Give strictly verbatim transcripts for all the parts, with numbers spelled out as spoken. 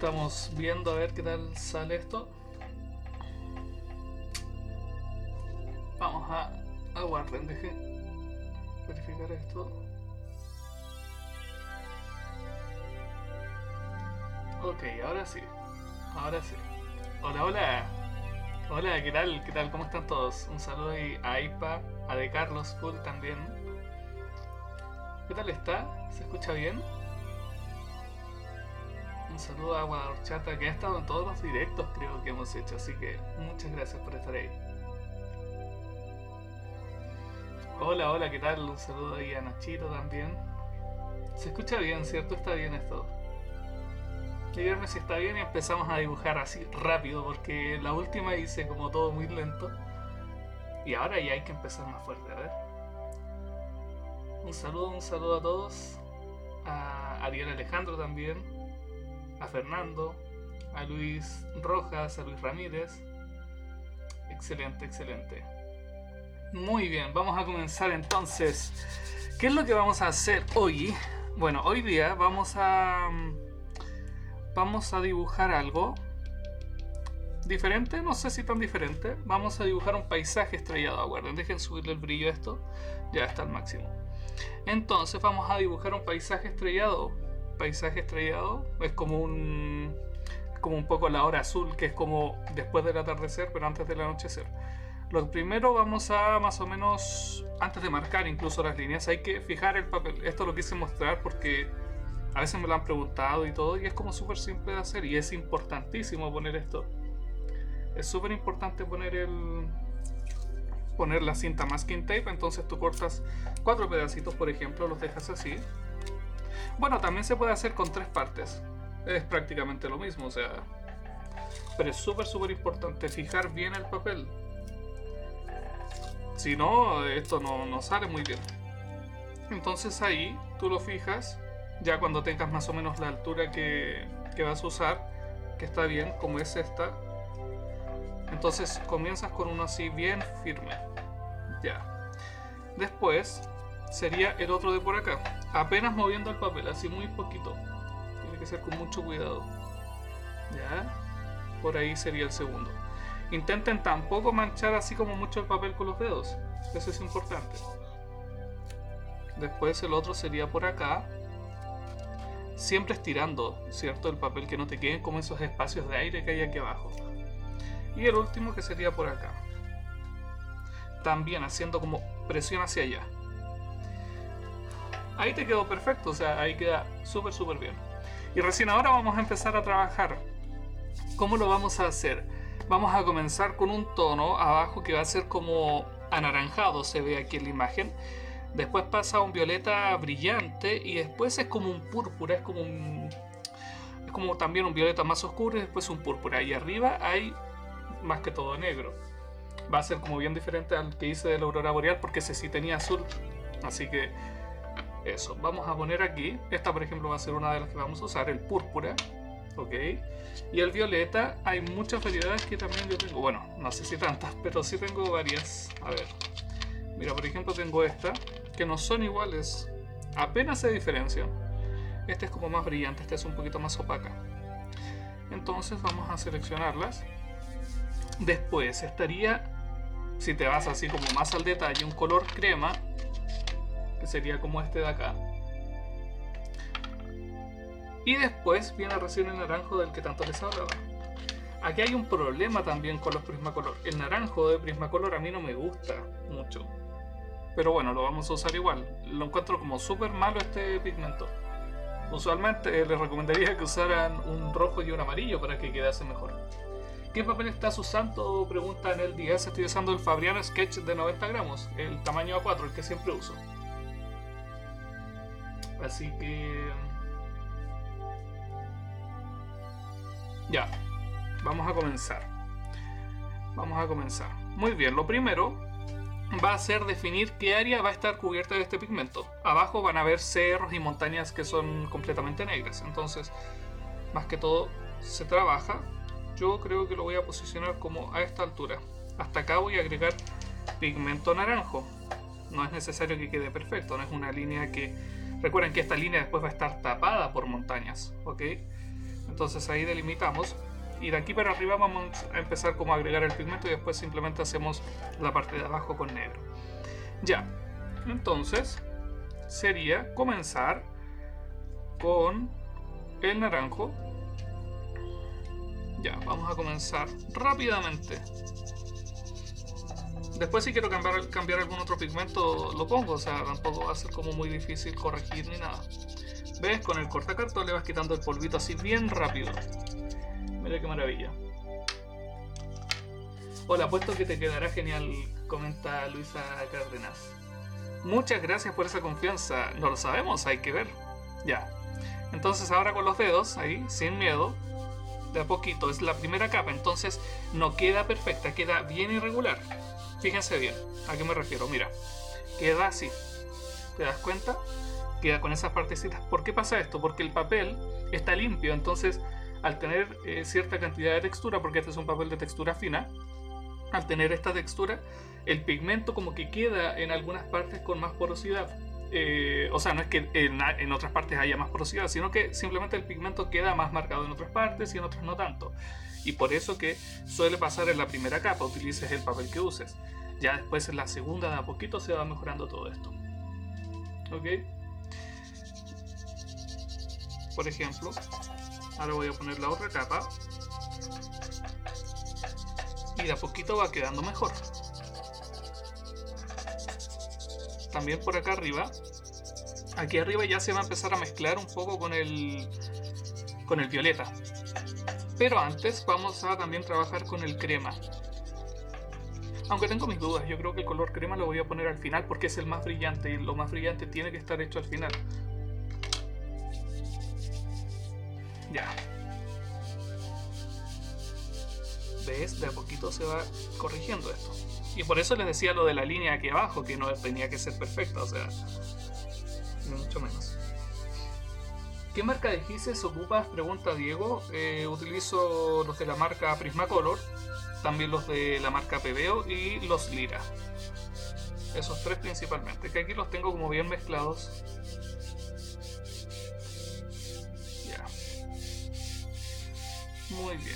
estamos viendo a ver qué tal sale esto. Vamos a aguarden, dejen verificar esto. Ok, ahora sí. Ahora sí. Hola, hola. Hola, ¿qué tal? ¿Qué tal? ¿Cómo están todos? Un saludo ahí a Ipa, a De Carlos Full también. ¿Qué tal está? ¿Se escucha bien? Un saludo a Guadalchata, que ha estado en todos los directos creo que hemos hecho, así que muchas gracias por estar ahí. Hola, hola, ¿qué tal? Un saludo ahí a Nachito también. Se escucha bien, ¿cierto? Está bien esto. Díganme si está bien y empezamos a dibujar así rápido, porque la última hice como todo muy lento. Y ahora ya hay que empezar más fuerte, a ver. Un saludo, un saludo a todos. A Ariel Alejandro también. A Fernando. A Luis Rojas, a Luis Ramírez. Excelente, excelente. Muy bien, vamos a comenzar entonces. ¿Qué es lo que vamos a hacer hoy? Bueno, hoy día vamos a... Vamos a dibujar algo diferente, no sé si tan diferente. Vamos a dibujar un paisaje estrellado, aguarden, dejen subirle el brillo a esto. Ya está al máximo. Entonces vamos a dibujar un paisaje estrellado. Paisaje estrellado es como un... como un poco la hora azul, que es como después del atardecer, pero antes del anochecer. Lo primero vamos a más o menos, antes de marcar incluso las líneas, hay que fijar el papel. Esto lo quise mostrar porque a veces me lo han preguntado y todo, y es como súper simple de hacer, y es importantísimo poner esto. Es súper importante poner el... poner la cinta masking tape. Entonces tú cortas cuatro pedacitos, por ejemplo, los dejas así. Bueno, también se puede hacer con tres partes. Es prácticamente lo mismo, o sea... Pero es súper, súper importante fijar bien el papel. Si no, esto no, no sale muy bien. Entonces ahí tú lo fijas, ya cuando tengas más o menos la altura que, que vas a usar, que está bien, como es esta. Entonces comienzas con uno así bien firme. Ya. Después sería el otro de por acá. Apenas moviendo el papel, así muy poquito. Tiene que ser con mucho cuidado. Ya. Por ahí sería el segundo. Intenten tampoco manchar así como mucho el papel con los dedos. Eso es importante. Después el otro sería por acá. Siempre estirando, ¿cierto? El papel, que no te queden como esos espacios de aire que hay aquí abajo. Y el último que sería por acá. También haciendo como presión hacia allá. Ahí te quedó perfecto, o sea, ahí queda súper súper bien. Y recién ahora vamos a empezar a trabajar. ¿Cómo lo vamos a hacer? Vamos a comenzar con un tono abajo que va a ser como anaranjado, se ve aquí en la imagen. Después pasa a un violeta brillante y después es como un púrpura, es como un... es como también un violeta más oscuro y después un púrpura. Y arriba hay más que todo negro. Va a ser como bien diferente al que hice de la aurora boreal, porque ese sí tenía azul. Así que eso, vamos a poner aquí. Esta por ejemplo va a ser una de las que vamos a usar, el púrpura. Ok, y el violeta hay muchas variedades que también yo tengo. Bueno, no sé si tantas, pero sí tengo varias. A ver, mira, por ejemplo tengo esta, que no son iguales, apenas se diferencian. Esta es como más brillante, esta es un poquito más opaca. Entonces vamos a seleccionarlas. Después estaría, si te vas así como más al detalle, un color crema, que sería como este de acá. Y después viene recién el naranjo del que tanto les hablaba. Aquí hay un problema también con los Prismacolor. El naranjo de Prismacolor a mí no me gusta mucho. Pero bueno, lo vamos a usar igual. Lo encuentro como súper malo este pigmento. Usualmente les recomendaría que usaran un rojo y un amarillo para que quedase mejor. ¿Qué papel estás usando? Pregunta en el día. Estoy usando el Fabriano Sketch de noventa gramos. El tamaño A cuatro, el que siempre uso. Así que... ya, vamos a comenzar. Vamos a comenzar. Muy bien, lo primero va a ser definir qué área va a estar cubierta de este pigmento. Abajo van a haber cerros y montañas que son completamente negras. Entonces, más que todo, se trabaja. Yo creo que lo voy a posicionar como a esta altura. Hasta acá voy a agregar pigmento naranjo. No es necesario que quede perfecto, no es una línea que... Recuerden que esta línea después va a estar tapada por montañas, ¿ok? Entonces ahí delimitamos. Y de aquí para arriba vamos a empezar como a agregar el pigmento y después simplemente hacemos la parte de abajo con negro. Ya, entonces sería comenzar con el naranjo. Ya, vamos a comenzar rápidamente. Después si quiero cambiar, cambiar algún otro pigmento lo pongo, o sea, tampoco va a ser como muy difícil corregir ni nada. ¿Ves? Con el cortacartón le vas quitando el polvito así bien rápido. Mira qué maravilla. Hola, apuesto que te quedará genial, comenta Luisa Cárdenas. Muchas gracias por esa confianza. No lo sabemos, hay que ver. Ya. Entonces ahora con los dedos, ahí, sin miedo, de a poquito. Es la primera capa, entonces no queda perfecta, queda bien irregular. Fíjense bien, ¿a qué me refiero? Mira, queda así. ¿Te das cuenta? Queda con esas partecitas. ¿Por qué pasa esto? Porque el papel está limpio, entonces al tener eh, cierta cantidad de textura, porque este es un papel de textura fina, al tener esta textura, el pigmento como que queda en algunas partes con más porosidad. Eh, o sea, no es que en, en otras partes haya más porosidad, sino que simplemente el pigmento queda más marcado en otras partes y en otras no tanto. Y por eso que suele pasar en la primera capa, utilices el papel que uses. Ya después en la segunda de a poquito se va mejorando todo esto. ¿Ok? Por ejemplo, ahora voy a poner la otra capa. Y de a poquito va quedando mejor. También por acá arriba. Aquí arriba ya se va a empezar a mezclar un poco con el, con el violeta. Pero antes vamos a también trabajar con el crema. Aunque tengo mis dudas, yo creo que el color crema lo voy a poner al final porque es el más brillante y lo más brillante tiene que estar hecho al final. Ya. ¿Ves? De a poquito se va corrigiendo esto. Y por eso les decía lo de la línea aquí abajo, que no tenía que ser perfecta, o sea, ni mucho menos. ¿Qué marca de gises ocupas? Pregunta Diego. Eh, utilizo los de la marca Prismacolor, también los de la marca Pebeo y los Lira. Esos tres principalmente, que aquí los tengo como bien mezclados. Ya. Muy bien.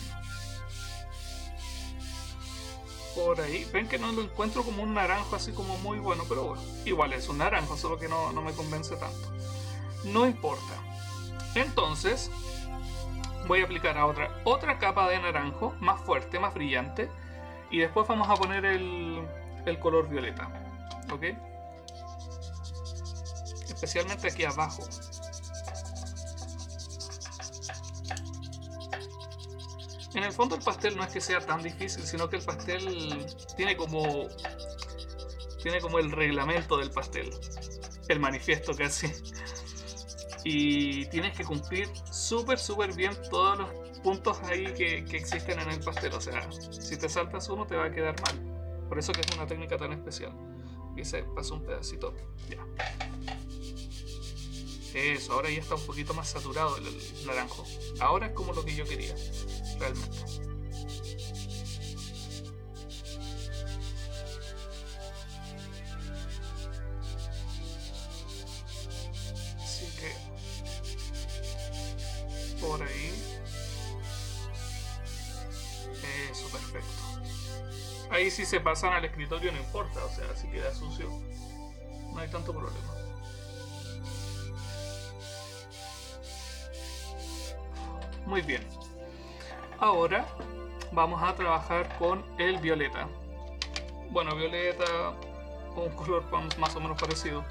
Por ahí, ven que no lo encuentro como un naranjo así como muy bueno, pero bueno, igual es un naranjo, solo que no, no me convence tanto. No importa. Entonces voy a aplicar ahora otra capa de naranjo más fuerte, más brillante, y después vamos a poner el, el color violeta, ¿ok? Especialmente aquí abajo. En el fondo el pastel no es que sea tan difícil, sino que el pastel tiene como tiene como el reglamento del pastel, el manifiesto casi. Y tienes que cumplir súper súper bien todos los puntos ahí que, que existen en el pastel. O sea, si te saltas uno te va a quedar mal. Por eso que es una técnica tan especial. Y se pasó un pedacito. Ya. Eso, ahora ya está un poquito más saturado el, el naranjo. Ahora es como lo que yo quería, realmente. Así que por ahí. Eso, perfecto. Ahí si se pasan al escritorio no importa, o sea, si queda sucio no hay tanto problema. Muy bien. Ahora vamos a trabajar con el violeta. Bueno, violeta o un color más o menos parecido.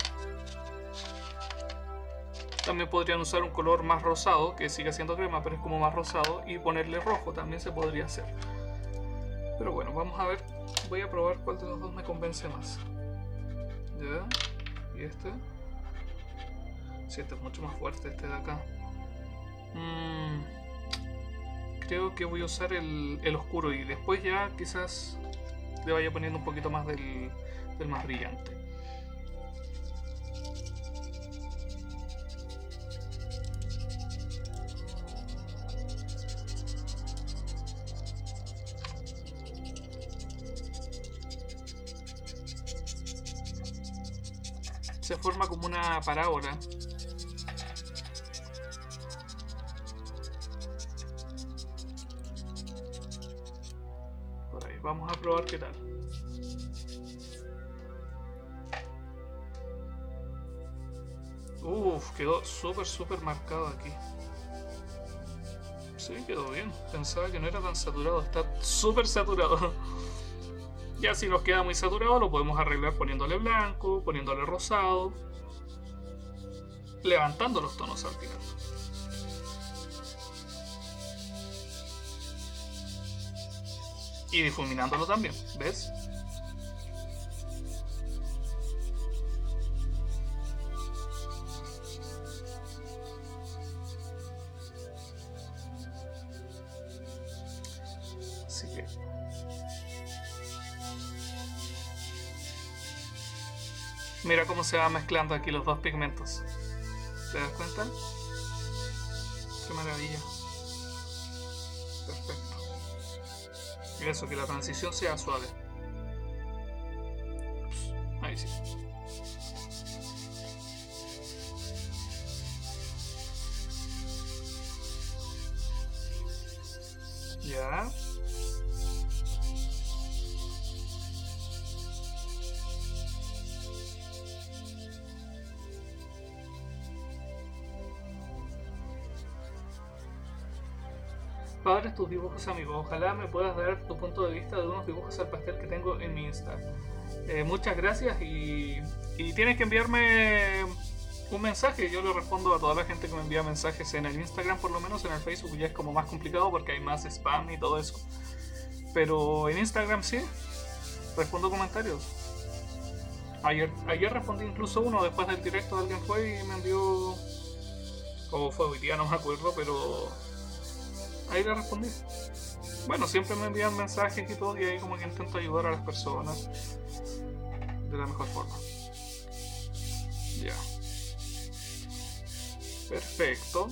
También podrían usar un color más rosado, que sigue siendo crema, pero es como más rosado, y ponerle rojo también se podría hacer. Pero bueno, vamos a ver. Voy a probar cuál de los dos me convence más. Ya. Y este. Sí, este es mucho más fuerte, este de acá. Mm, creo que voy a usar el, el oscuro y después ya quizás le vaya poniendo un poquito más del, del más brillante. Se forma como una parábola. vamos a probar qué tal. Uff, quedó súper, súper marcado aquí. Sí, quedó bien. Pensaba que no era tan saturado. Está súper saturado. Ya si nos queda muy saturado, lo podemos arreglar poniéndole blanco, poniéndole rosado, levantando los tonos al final. Y difuminándolo también, ¿ves? Así que... mira cómo se va mezclando aquí los dos pigmentos. ¿Te das cuenta? Qué maravilla. Perfecto. Y eso, que la transición sea suave. Ahí sí. Ya. Padres, tus dibujos, amigos. Ojalá me puedas dar tu punto de vista de unos dibujos al pastel que tengo en mi Insta. Eh, muchas gracias y, y tienes que enviarme un mensaje. Yo le respondo a toda la gente que me envía mensajes en el Instagram, por lo menos. En el Facebook ya es como más complicado porque hay más spam y todo eso. Pero en Instagram sí, respondo comentarios. Ayer, ayer respondí incluso uno, después del directo alguien fue y me envió... o fue hoy día, no me acuerdo, pero... ahí le respondí. Bueno, siempre me envían mensajes y todo, y ahí como que intento ayudar a las personas de la mejor forma. Ya. Perfecto.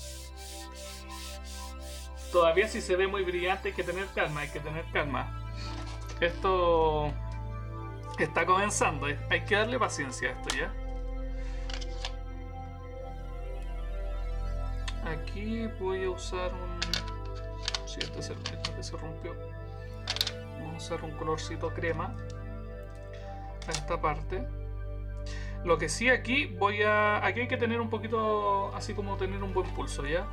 Todavía si se ve muy brillante hay que tener calma, hay que tener calma. Esto está comenzando, hay que darle paciencia a esto, ¿ya? Aquí voy a usar un... sí, este es el mismo que se rompió. Vamos a usar un colorcito crema a esta parte. Lo que sí, aquí voy a... aquí hay que tener un poquito, así como tener un buen pulso, ¿ya?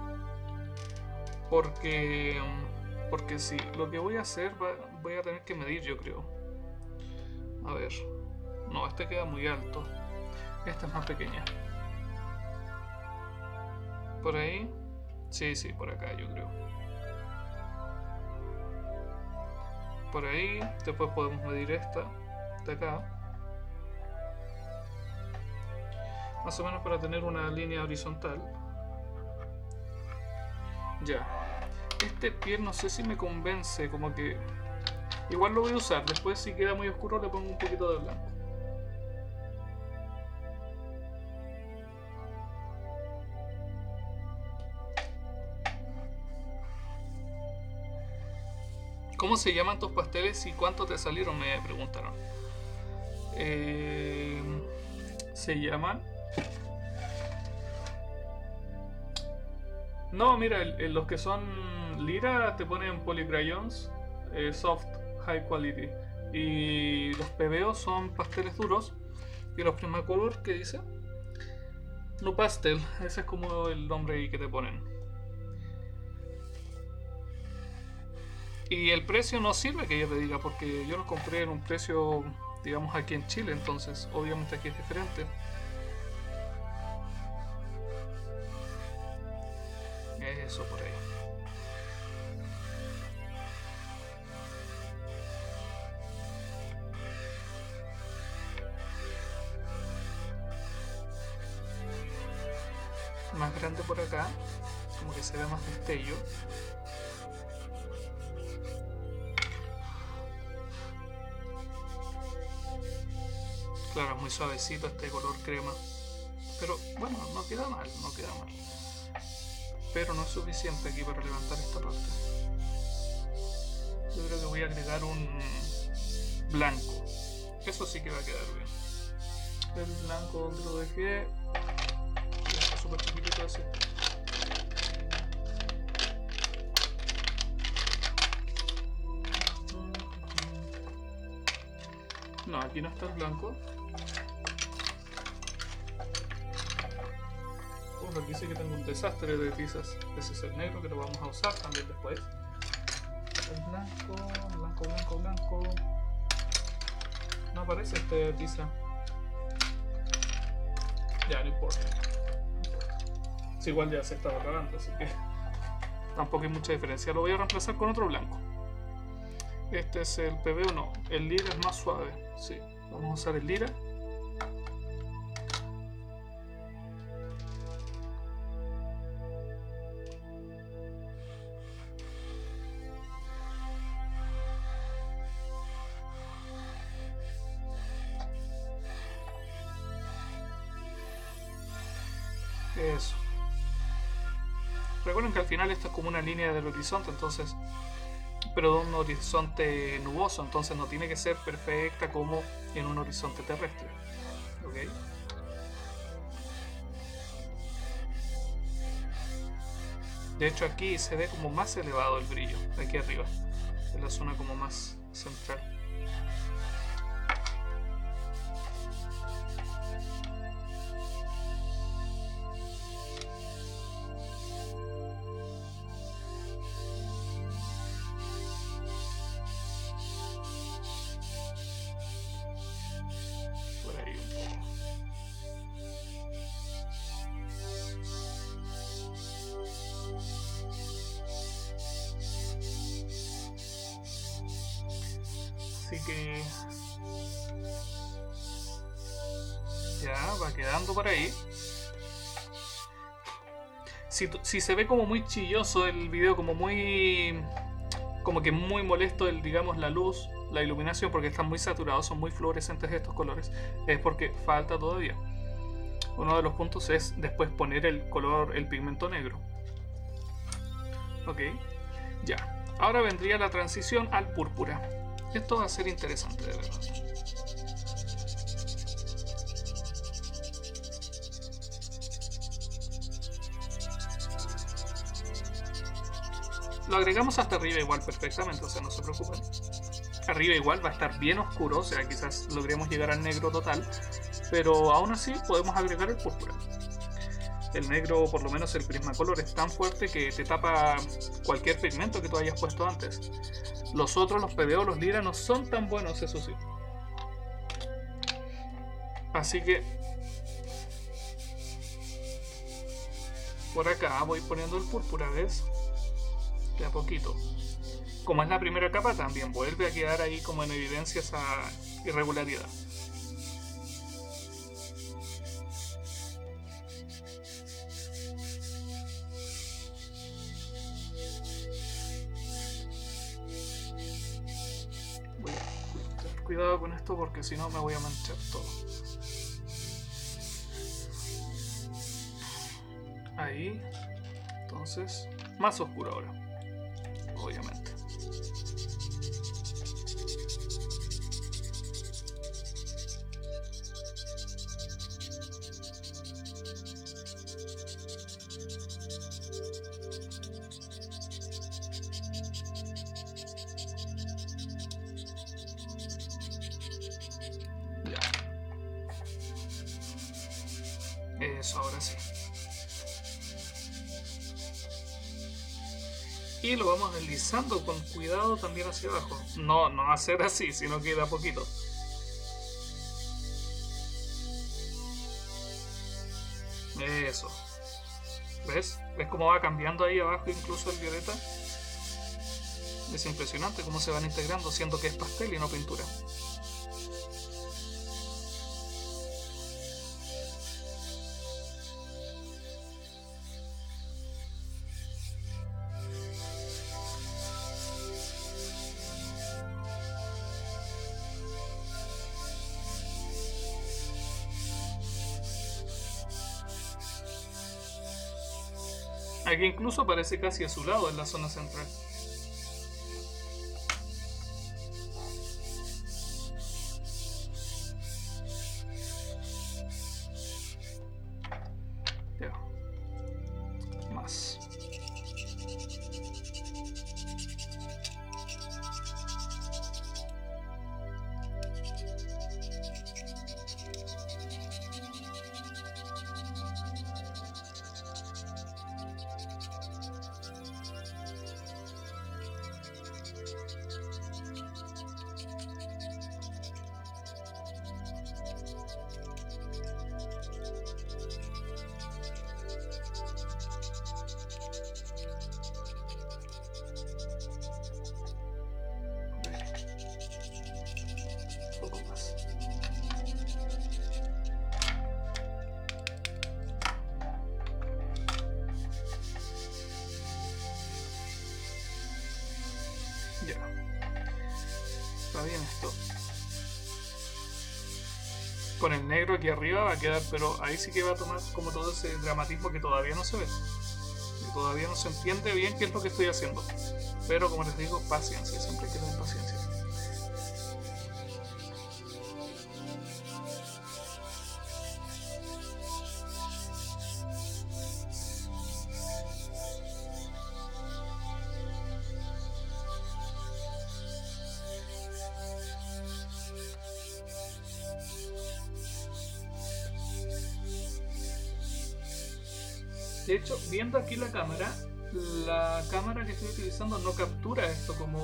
Porque... porque sí, lo que voy a hacer, va, voy a tener que medir, yo creo. A ver... no, este queda muy alto. Esta es más pequeña. ¿Por ahí? Sí, sí, por acá yo creo. Por ahí, después podemos medir esta de acá. Más o menos para tener una línea horizontal. Ya. Este piel no sé si me convence, como que... igual lo voy a usar, después si queda muy oscuro le pongo un poquito de blanco. ¿Cómo se llaman tus pasteles y cuánto te salieron? Me preguntaron. Eh, se llaman... no, mira, el, el, los que son lira te ponen polycrayons, eh, soft, high quality. Y los P B O son pasteles duros. Y los Primacolor, ¿qué dice? No pastel, ese es como el nombre ahí que te ponen. Y el precio no sirve que yo te diga, porque yo los compré en un precio, digamos, aquí en Chile, entonces obviamente aquí es diferente. Eso por ahí. Más grande por acá, como que se ve más destello. Claro, muy suavecito este color crema. Pero bueno, no queda mal, no queda mal. Pero no es suficiente aquí para levantar esta parte. Yo creo que voy a agregar un blanco. Eso sí que va a quedar bien. El blanco donde lo dejé. Está súper chiquitito ese. No, aquí no está el blanco. Uf, aquí sí que tengo un desastre de tizas. Ese es el negro que lo vamos a usar también después. El blanco, blanco, blanco, blanco. No aparece este tiza. Ya, no importa. Es igual ya se estaba acabando, así que tampoco hay mucha diferencia. Lo voy a reemplazar con otro blanco. Este es el P B o no. El lira es más suave. Sí, vamos a usar el lira. Eso. Recuerden que al final esto es como una línea del horizonte, entonces, pero de un horizonte nuboso, entonces no tiene que ser perfecta como en un horizonte terrestre. ¿Ok? De hecho aquí se ve como más elevado el brillo, aquí arriba, en la zona como más central. Así que ya va quedando por ahí. Si, si se ve como muy chilloso el video, como muy como que muy molesto el, digamos, la luz, la iluminación, porque están muy saturados, son muy fluorescentes estos colores, es porque falta todavía. Uno de los puntos es después poner el color, el pigmento negro. Ok, ya. Ahora vendría la transición al púrpura. Esto va a ser interesante, de verdad. Lo agregamos hasta arriba igual perfectamente, o sea, no se preocupen. Arriba igual va a estar bien oscuro, o sea, quizás logremos llegar al negro total, pero aún así podemos agregar el púrpura. El negro, por lo menos el Prismacolor, es tan fuerte que te tapa cualquier pigmento que tú hayas puesto antes. Los otros, los P B O, los lira, no son tan buenos, eso sí. Así que por acá voy poniendo el púrpura, ¿ves? De a poquito. Como es la primera capa, también vuelve a quedar ahí como en evidencia esa irregularidad. Voy a tener cuidado con esto porque si no me voy a manchar todo. Ahí. Entonces, más oscuro ahora. Obviamente. Ya. Eso, ahora sí. Y lo vamos deslizando con cuidado también hacia abajo. No, no hacer así, sino que da poquito. Eso. ¿Ves? ¿Ves cómo va cambiando ahí abajo incluso el violeta? Es impresionante cómo se van integrando, siendo que es pastel y no pintura. Aquí incluso parece casi azulado en la zona central. Ya. Más. con el negro aquí arriba va a quedar, pero ahí sí que va a tomar como todo ese dramatismo que todavía no se ve. Y todavía no se entiende bien qué es lo que estoy haciendo. Pero como les digo, paciencia, siempre hay que tener paciencia. De hecho, viendo aquí la cámara, la cámara que estoy utilizando no captura esto como...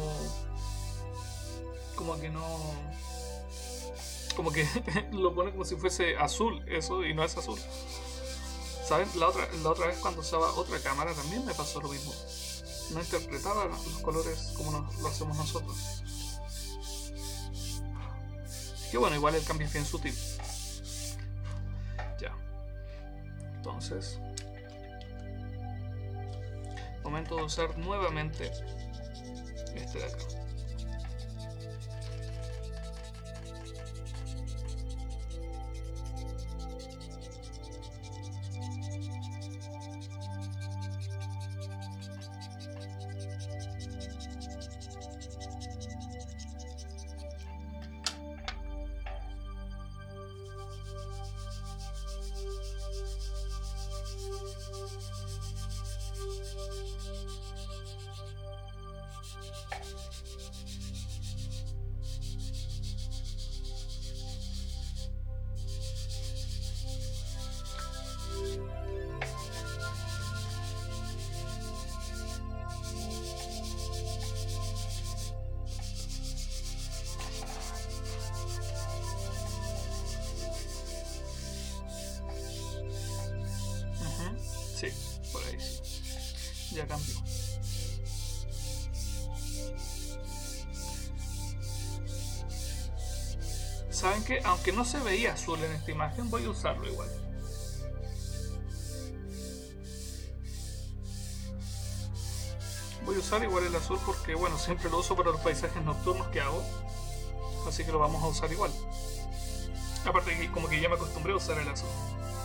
Como que no... Como que lo pone como si fuese azul eso y no es azul. ¿Saben? La otra, la otra vez cuando usaba otra cámara también me pasó lo mismo. No interpretaba los colores como nos, lo hacemos nosotros. Que bueno, igual el cambio es bien sutil. Ya. Entonces... Momento de usar nuevamente este de acá. Sí, por ahí sí. Ya cambió. ¿Saben qué? Aunque no se veía azul en esta imagen, voy a usarlo igual. Voy a usar igual el azul porque, bueno, siempre lo uso para los paisajes nocturnos que hago. Así que lo vamos a usar igual. Aparte que como que ya me acostumbré a usar el azul.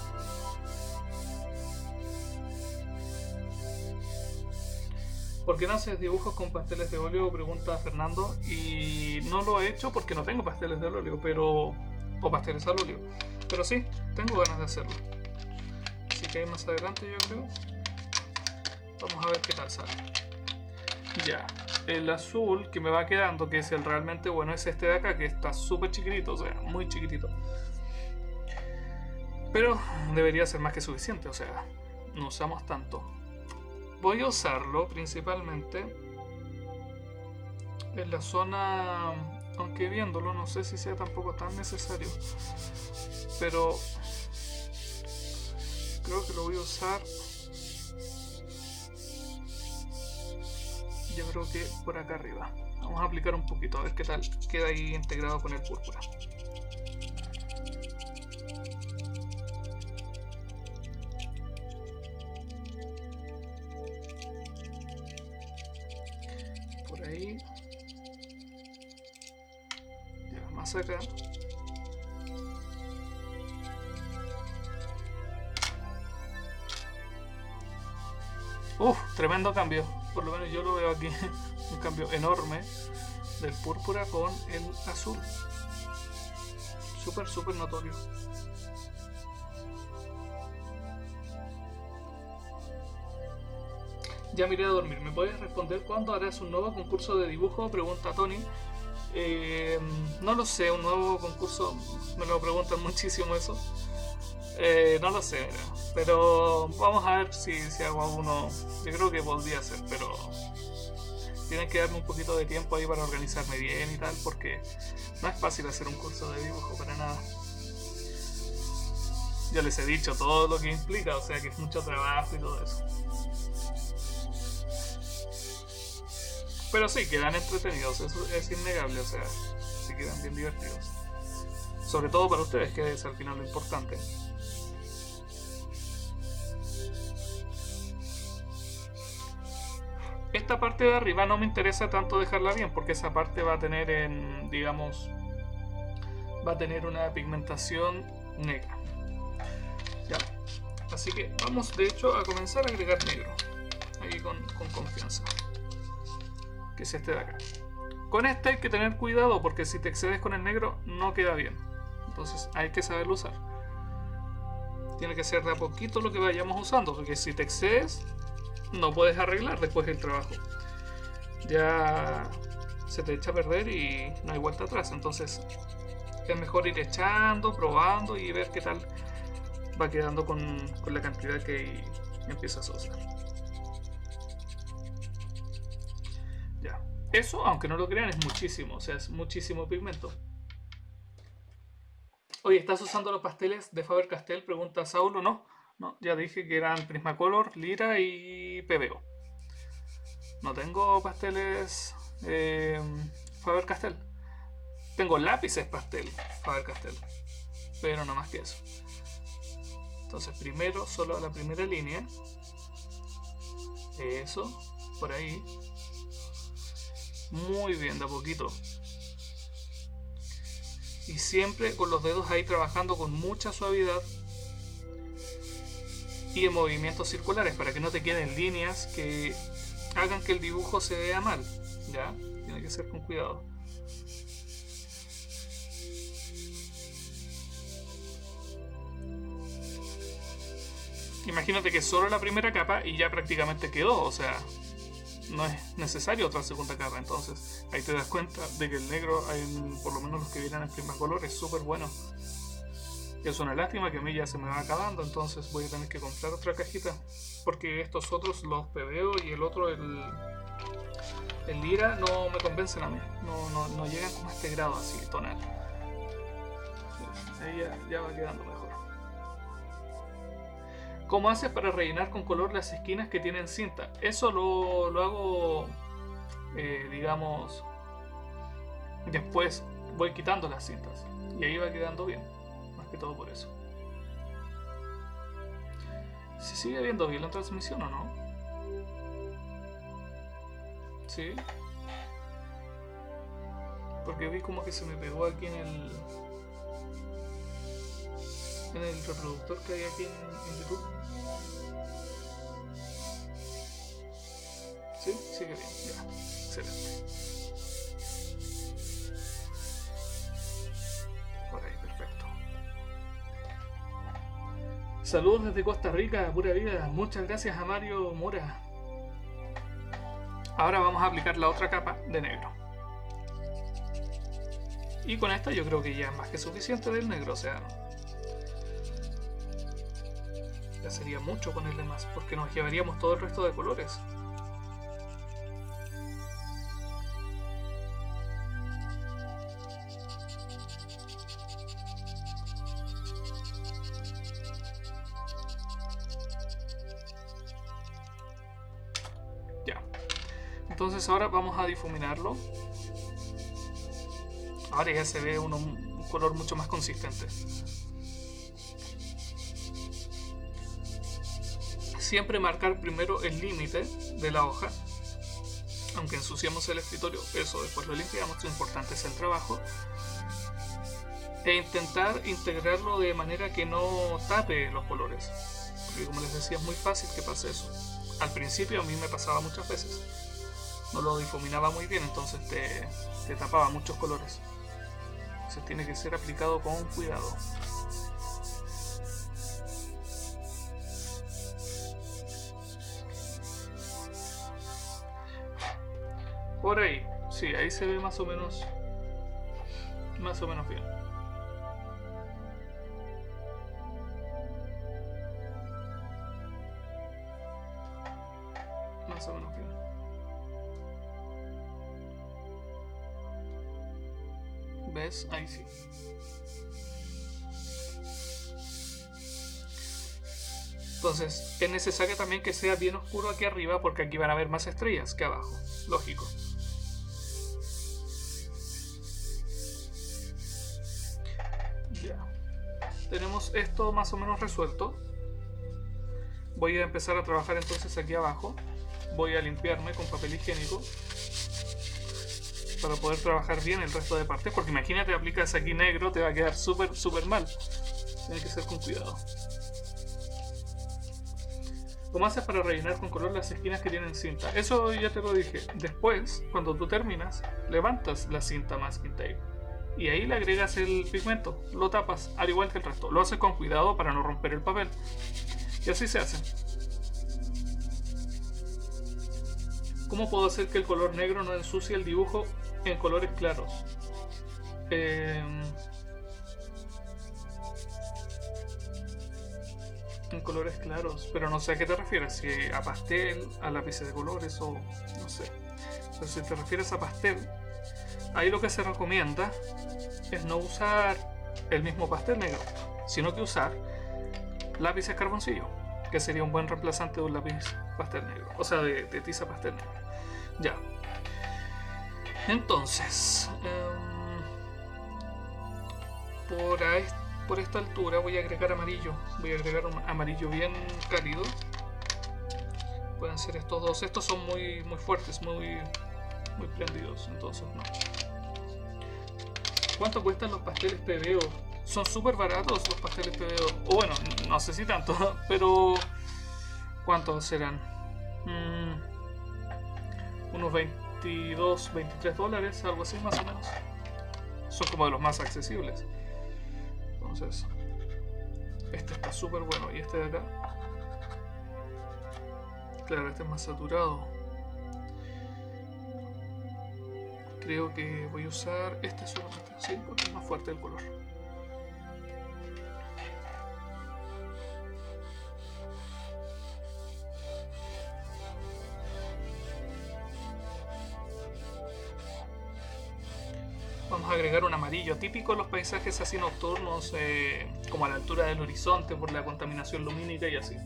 ¿Por qué no haces dibujos con pasteles de óleo? Pregunta Fernando. Y no lo he hecho porque no tengo pasteles de óleo, pero... o pasteles al óleo. Pero sí, tengo ganas de hacerlo. Así que ahí más adelante yo creo. Vamos a ver qué tal sale. Ya, el azul que me va quedando, que es el realmente bueno, es este de acá, que está súper chiquitito, o sea, muy chiquitito. Pero debería ser más que suficiente, o sea, no usamos tanto. Voy a usarlo principalmente en la zona, aunque viéndolo no sé si sea tampoco tan necesario, pero creo que lo voy a usar, yo creo que por acá arriba. Vamos a aplicar un poquito a ver qué tal queda ahí integrado con el púrpura. Ahí. Ya, más acá. Uf, tremendo cambio. Por lo menos yo lo veo aquí. Un cambio enorme del púrpura con el azul. Súper, súper notorio. Ya me iré a dormir. ¿Me puedes responder cuándo harás un nuevo concurso de dibujo? Pregunta Tony. Eh, no lo sé, un nuevo concurso. Me lo preguntan muchísimo eso. Eh, no lo sé, pero vamos a ver si, si hago uno. Yo creo que podría ser, pero tienen que darme un poquito de tiempo ahí para organizarme bien y tal, porque no es fácil hacer un curso de dibujo para nada. Ya les he dicho todo lo que implica, o sea que es mucho trabajo y todo eso. Pero sí, quedan entretenidos, eso es innegable, o sea, sí quedan bien divertidos. Sobre todo para ustedes, que es al final lo importante. Esta parte de arriba no me interesa tanto dejarla bien, porque esa parte va a tener en, digamos, va a tener una pigmentación negra. ¿Ya? Así que vamos de hecho a comenzar a agregar negro. Ahí con, con confianza. Que es este de acá. Con este hay que tener cuidado porque si te excedes con el negro no queda bien. Entonces hay que saberlo usar. Tiene que ser de a poquito lo que vayamos usando, porque si te excedes no puedes arreglar después el trabajo. Ya se te echa a perder y no hay vuelta atrás. Entonces es mejor ir echando, probando y ver qué tal va quedando con, con la cantidad que empiezas a usar. Ya. Eso, aunque no lo crean, es muchísimo. O sea, es muchísimo pigmento. Oye, ¿estás usando los pasteles de Faber-Castell? Pregunta Saulo. No, no, ya dije que eran Prismacolor, Lira y P B O. No tengo pasteles eh, Faber-Castell. Tengo lápices pastel Faber-Castell, pero no más que eso. Entonces primero solo la primera línea. Eso, por ahí. Muy bien, de a poquito. Y siempre con los dedos ahí trabajando con mucha suavidad y en movimientos circulares para que no te queden líneas que hagan que el dibujo se vea mal. Ya, tiene que ser con cuidado. Imagínate que solo la primera capa y ya prácticamente quedó, o sea, no es necesario otra segunda capa. Entonces ahí te das cuenta de que el negro, en, por lo menos los que vienen en Prismacolor, es súper bueno. Es una lástima que a mí ya se me va acabando, entonces voy a tener que comprar otra cajita, porque estos otros, los P B O y el otro, el, el Lira, no me convencen a mí, no, no, no llegan como a este grado así tonal. Ahí ya, ya va quedando mejor. ¿Cómo haces para rellenar con color las esquinas que tienen cinta? Eso lo, lo hago, eh, digamos, después voy quitando las cintas y ahí va quedando bien, más que todo por eso. ¿Se sigue viendo bien la transmisión o no? ¿Sí? Porque vi como que se me pegó aquí en el en el reproductor que hay aquí en, en YouTube. Sí, sigue bien, ya, excelente. Por ahí, perfecto. Saludos desde Costa Rica, pura vida. Muchas gracias a Mario Mora. Ahora vamos a aplicar la otra capa de negro. Y con esta yo creo que ya es más que suficiente del negro, o sea, ya sería mucho ponerle más, porque nos llevaríamos todo el resto de colores. Ya. Entonces ahora vamos a difuminarlo. Ahora ya se ve uno, un color mucho más consistente. Siempre marcar primero el límite de la hoja. Aunque ensuciamos el escritorio, eso después lo limpiamos, lo importante es el trabajo. E intentar integrarlo de manera que no tape los colores. Porque como les decía, es muy fácil que pase eso. Al principio a mí me pasaba muchas veces. No lo difuminaba muy bien, entonces te, te tapaba muchos colores. Entonces tiene que ser aplicado con cuidado. Por ahí, sí, ahí se ve más o menos, más o menos bien. Más o menos bien. ¿Ves? Ahí sí. Entonces, es necesario también que sea bien oscuro aquí arriba porque aquí van a haber más estrellas que abajo. Lógico. Ya. Tenemos esto más o menos resuelto. Voy a empezar a trabajar entonces aquí abajo. Voy a limpiarme con papel higiénico. para poder trabajar bien el resto de partes, porque imagínate, aplicas aquí negro, te va a quedar súper, súper mal. Tiene que ser con cuidado. ¿Cómo haces para rellenar con color las esquinas que tienen cinta? Eso ya te lo dije. Después, cuando tú terminas, levantas la cinta masking tape y ahí le agregas el pigmento, lo tapas, al igual que el resto. Lo haces con cuidado para no romper el papel. Y así se hace. ¿Cómo puedo hacer que el color negro no ensucie el dibujo en colores claros? Eh... En colores claros, pero no sé a qué te refieres, si a pastel, a lápices de colores o no sé. Pero si te refieres a pastel, ahí lo que se recomienda es no usar el mismo pastel negro, sino que usar lápices carboncillo, que sería un buen reemplazante de un lápiz pastel negro, o sea, de, de tiza pastel negro. Ya. Entonces, um, por ahí Por esta altura voy a agregar amarillo. Voy a agregar un amarillo bien cálido. Pueden ser estos dos. Estos son muy, muy fuertes, muy, muy prendidos. Entonces no. ¿Cuánto cuestan los pasteles P B O? Son súper baratos los pasteles P B O. O bueno, no sé si tanto, pero ¿cuántos serán? Mm, unos veintidós, veintitrés dólares, algo así más o menos. Son como de los más accesibles. Entonces, este está súper bueno. Y este de acá, claro, este es más saturado. Creo que voy a usar este solamente, sí, porque es más fuerte el color. Vamos a agregar un amarillo típico en los paisajes así nocturnos, eh, como a la altura del horizonte por la contaminación lumínica y así.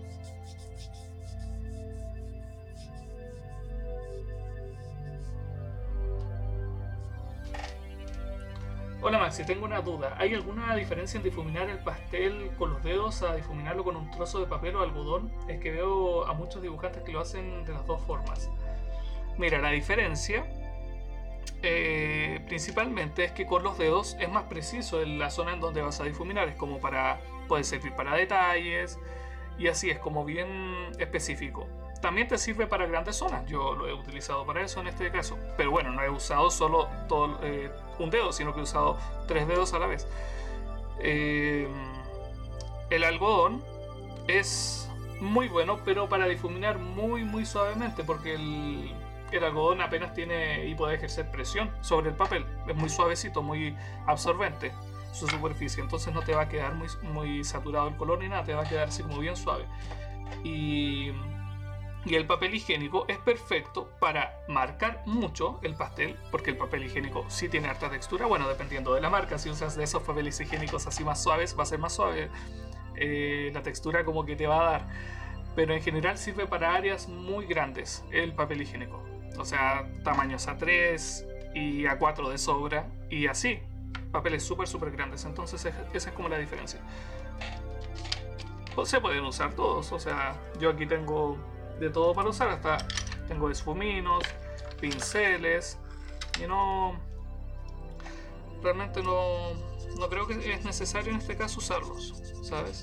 Hola Maxi, tengo una duda. ¿Hay alguna diferencia en difuminar el pastel con los dedos a difuminarlo con un trozo de papel o algodón? Es que veo a muchos dibujantes que lo hacen de las dos formas. Mira, la diferencia Eh, principalmente es que con los dedos es más preciso en la zona en donde vas a difuminar, es como para, puede servir para detalles y así es como bien específico. También te sirve para grandes zonas, yo lo he utilizado para eso en este caso, pero bueno, no he usado solo todo, eh, un dedo, sino que he usado tres dedos a la vez. Eh, el algodón es muy bueno, pero para difuminar muy muy suavemente, porque el el algodón apenas tiene y puede ejercer presión sobre el papel. Es muy suavecito, muy absorbente su superficie. Entonces no te va a quedar muy, muy saturado el color ni nada. Te va a quedar así como bien suave. Y, y el papel higiénico es perfecto para marcar mucho el pastel. Porque el papel higiénico sí tiene harta textura. Bueno, dependiendo de la marca. Si usas de esos papeles higiénicos así más suaves, va a ser más suave. Eh, la textura como que te va a dar. Pero en general sirve para áreas muy grandes el papel higiénico. O sea, tamaños A tres y A cuatro de sobra y así, papeles súper súper grandes. Entonces esa es como la diferencia. Se pueden usar todos, o sea, yo aquí tengo de todo para usar, hasta tengo esfuminos, pinceles y no, realmente no, no creo que es necesario en este caso usarlos, ¿sabes?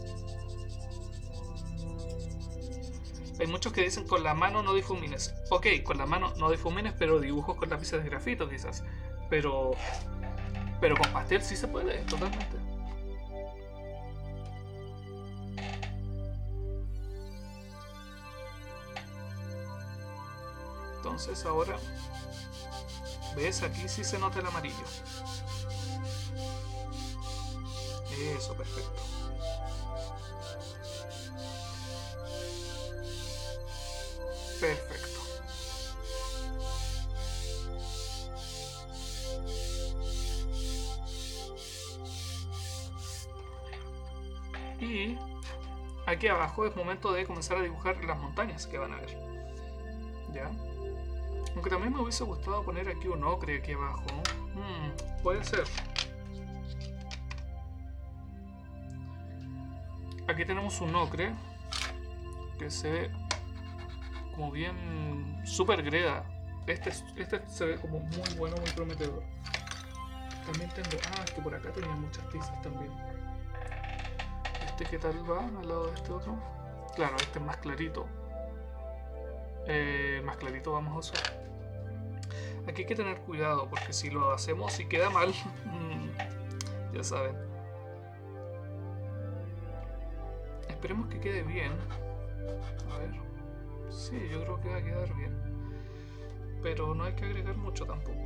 Hay muchos que dicen con la mano no difumines. Ok, con la mano no difumines, pero dibujos con lápices de grafito quizás. Pero, pero con pastel sí se puede, totalmente. Entonces ahora, ¿ves? Aquí sí se nota el amarillo. Eso, perfecto. Perfecto. Y aquí abajo es momento de comenzar a dibujar las montañas que van a ver. ¿Ya? Aunque también me hubiese gustado poner aquí un ocre aquí abajo. Hmm, puede ser. Aquí tenemos un ocre que se ve como bien super greda. Este, este se ve como muy bueno, muy prometedor. También tengo... Ah, es que por acá tenía muchas tizas también. ¿Este qué tal va al lado de este otro? Claro, este es más clarito. Eh, más clarito vamos a usar. Aquí hay que tener cuidado porque si lo hacemos y queda mal, ya saben. Esperemos que quede bien. A ver. Sí, yo creo que va a quedar bien. Pero no hay que agregar mucho tampoco.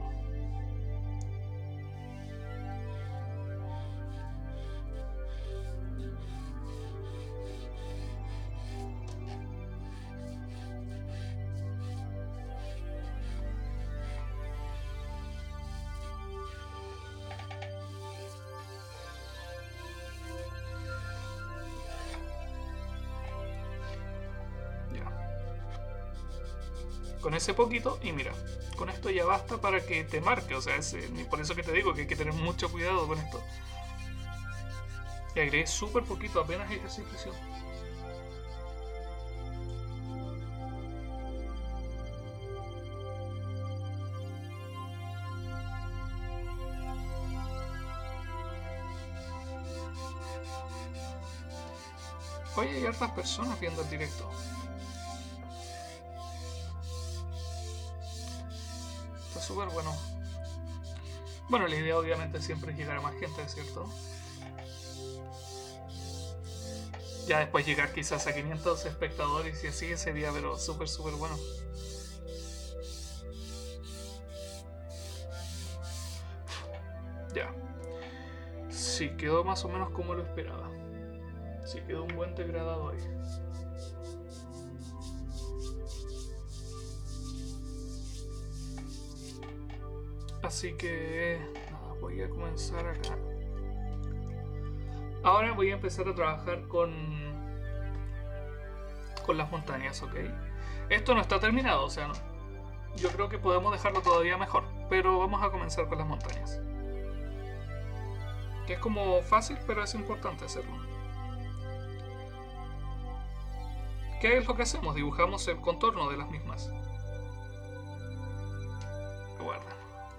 Con ese poquito, y mira, con esto ya basta para que te marque, o sea, es, por eso que te digo que hay que tener mucho cuidado con esto. Y agregué súper poquito, apenas ejercí presión. Oye, hay hartas personas viendo el directo. Súper bueno. Bueno, la idea obviamente siempre es llegar a más gente, ¿cierto? Ya después llegar quizás a quinientos espectadores y así sería, pero súper, súper bueno. Ya. Sí, quedó más o menos como lo esperaba. Sí, quedó un buen degradado ahí. Así que nada, voy a comenzar acá. Ahora voy a empezar a trabajar con con las montañas, ¿ok? Esto no está terminado, o sea, no. Yo creo que podemos dejarlo todavía mejor, pero vamos a comenzar con las montañas. Que es como fácil, pero es importante hacerlo. ¿Qué es lo que hacemos? Dibujamos el contorno de las mismas. Guarda.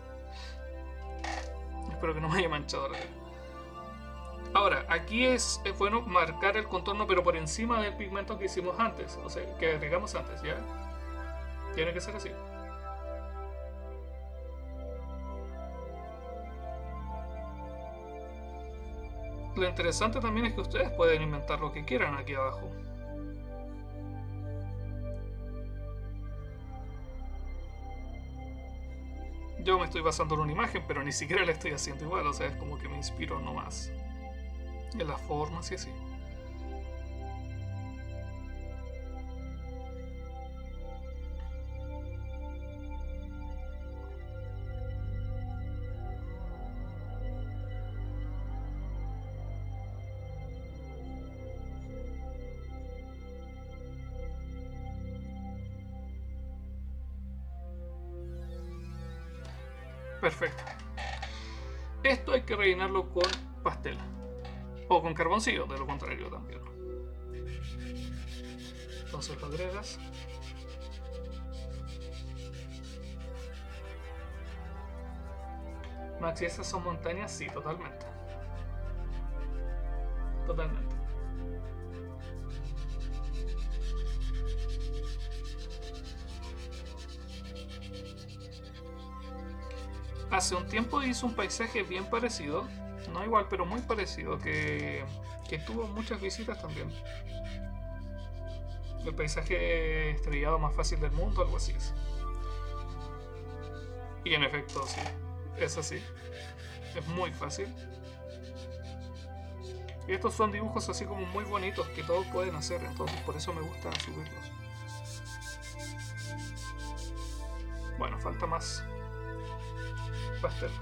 Espero que no me haya manchado la cara. Ahora, aquí es, es bueno marcar el contorno, pero por encima del pigmento que hicimos antes, o sea, que agregamos antes, ¿ya? Tiene que ser así. Lo interesante también es que ustedes pueden inventar lo que quieran aquí abajo. Yo me estoy basando en una imagen, pero ni siquiera la estoy haciendo igual, o sea, es como que me inspiro nomás en las formas y así. Perfecto. Esto hay que rellenarlo con pastel. O con carboncillo, de lo contrario también. Entonces lo agregas. Maxi, ¿esas son montañas? Sí, totalmente. Totalmente. Hace un tiempo hizo un paisaje bien parecido, no igual, pero muy parecido, que, que tuvo muchas visitas también. El paisaje estrellado más fácil del mundo, algo así es. Y en efecto, sí, es así. Es muy fácil. Y estos son dibujos así como muy bonitos que todos pueden hacer, entonces por eso me gusta subirlos. Bueno, falta más pastel.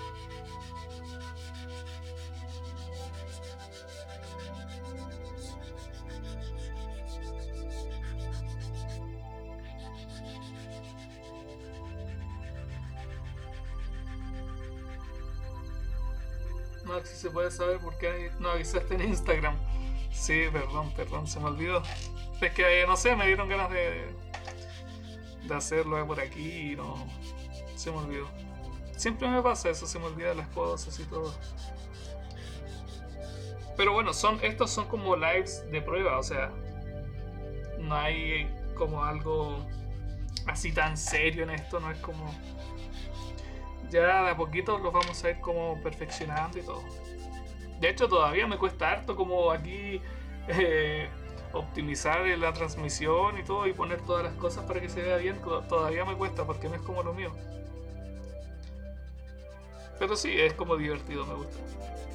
Maxi, ¿se puede saber por qué no avisaste en Instagram? Sí, perdón, perdón, se me olvidó. Es que, no sé, me dieron ganas de, de hacerlo por aquí y no... Se me olvidó. Siempre me pasa eso, se me olvidan las cosas y todo. Pero bueno, son, estos son como lives de prueba, o sea, no hay como algo así tan serio en esto, no es como... Ya de a poquito los vamos a ir como perfeccionando y todo. De hecho todavía me cuesta harto como aquí eh, optimizar la transmisión y todo y poner todas las cosas para que se vea bien. Todavía me cuesta porque no es como lo mío. Pero sí, es como divertido, me gusta.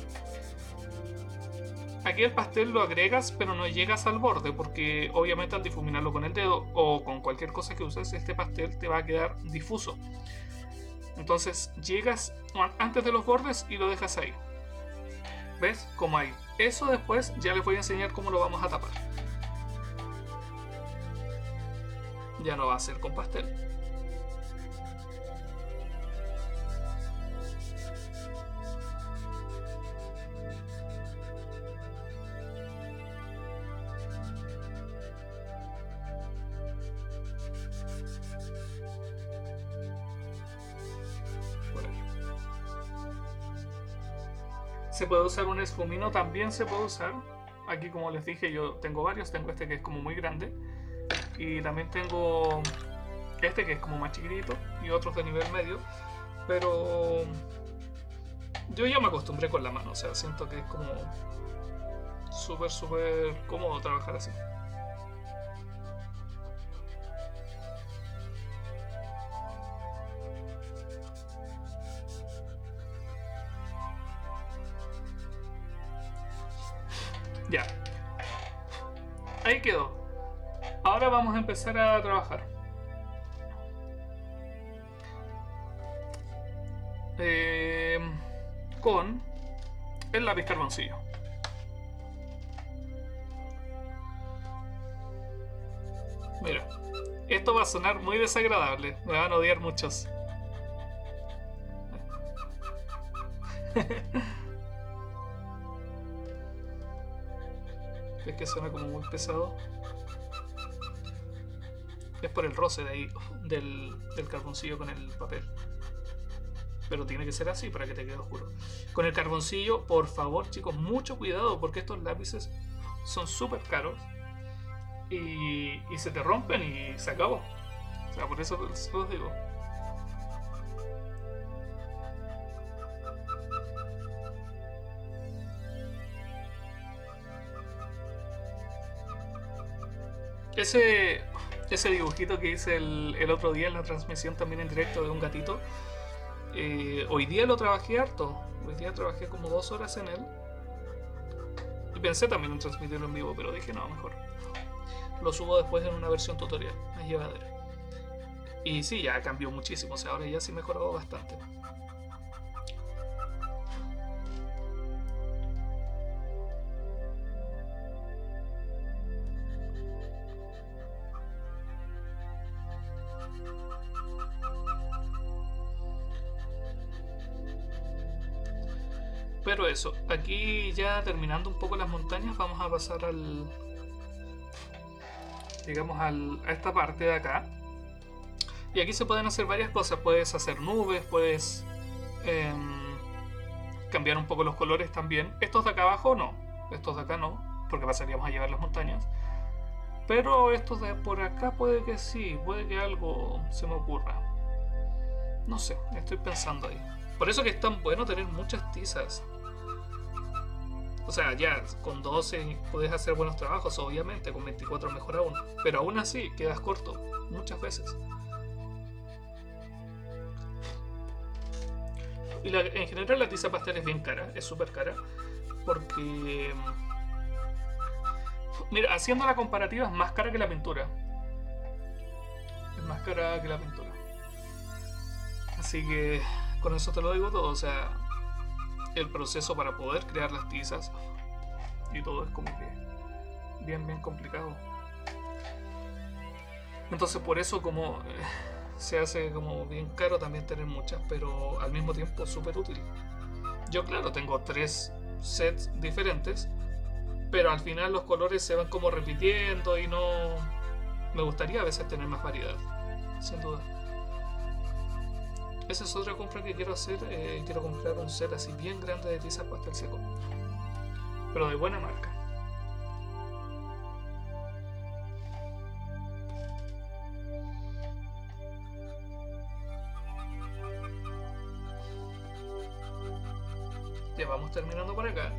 Aquí el pastel lo agregas pero no llegas al borde porque obviamente al difuminarlo con el dedo o con cualquier cosa que uses, este pastel te va a quedar difuso. Entonces llegas antes de los bordes y lo dejas ahí. ¿Ves? Como ahí. Eso después ya les voy a enseñar cómo lo vamos a tapar. Ya no va a ser con pastel. Se puede usar un esfumino, también se puede usar. Aquí como les dije yo tengo varios, tengo este que es como muy grande. Y también tengo este que es como más chiquitito y otros de nivel medio. Pero yo ya me acostumbré con la mano, o sea, siento que es como súper, súper cómodo trabajar así. Ya. Ahí quedó. Ahora vamos a empezar a trabajar. Eh, con el lápiz carboncillo. Mira, esto va a sonar muy desagradable. Me van a odiar muchos. Es que suena como muy pesado. Es por el roce de ahí del, del carboncillo con el papel. Pero tiene que ser así para que te quede oscuro. Con el carboncillo, por favor, chicos, mucho cuidado porque estos lápices son súper caros y, y se te rompen y se acabó. O sea, por eso se los digo. Ese, ese dibujito que hice el, el otro día en la transmisión también en directo de un gatito, eh, hoy día lo trabajé harto. Hoy día trabajé como dos horas en él. Y pensé también en transmitirlo en vivo, pero dije no, mejor lo subo después en una versión tutorial, más llevadera. Y sí, ya cambió muchísimo, o sea, ahora ya sí mejoró bastante. Pero eso, aquí ya terminando un poco las montañas, vamos a pasar al... digamos al, a esta parte de acá. Y aquí se pueden hacer varias cosas, puedes hacer nubes, puedes eh, cambiar un poco los colores también. Estos de acá abajo no, estos de acá no, porque pasaríamos a llevar las montañas. Pero estos de por acá puede que sí, puede que algo se me ocurra. No sé, estoy pensando ahí. Por eso que es tan bueno tener muchas tizas. O sea, ya con doce puedes hacer buenos trabajos, obviamente, con veinticuatro mejor aún. Pero aún así quedas corto, muchas veces. Y la, en general la tiza pastel es bien cara, es súper cara. Porque... mira, haciendo la comparativa es más cara que la pintura. Es más cara que la pintura. Así que con eso te lo digo todo, o sea... el proceso para poder crear las tizas y todo es como que bien bien complicado. Entonces por eso como eh, se hace como bien caro también tener muchas, pero al mismo tiempo súper útil. Yo claro tengo tres sets diferentes, pero al final los colores se van como repitiendo y no... me gustaría a veces tener más variedad. sin duda. Esa es otra compra que quiero hacer. Eh, quiero comprar un set así bien grande de tiza pastel seco, pero de buena marca. Ya vamos terminando por acá.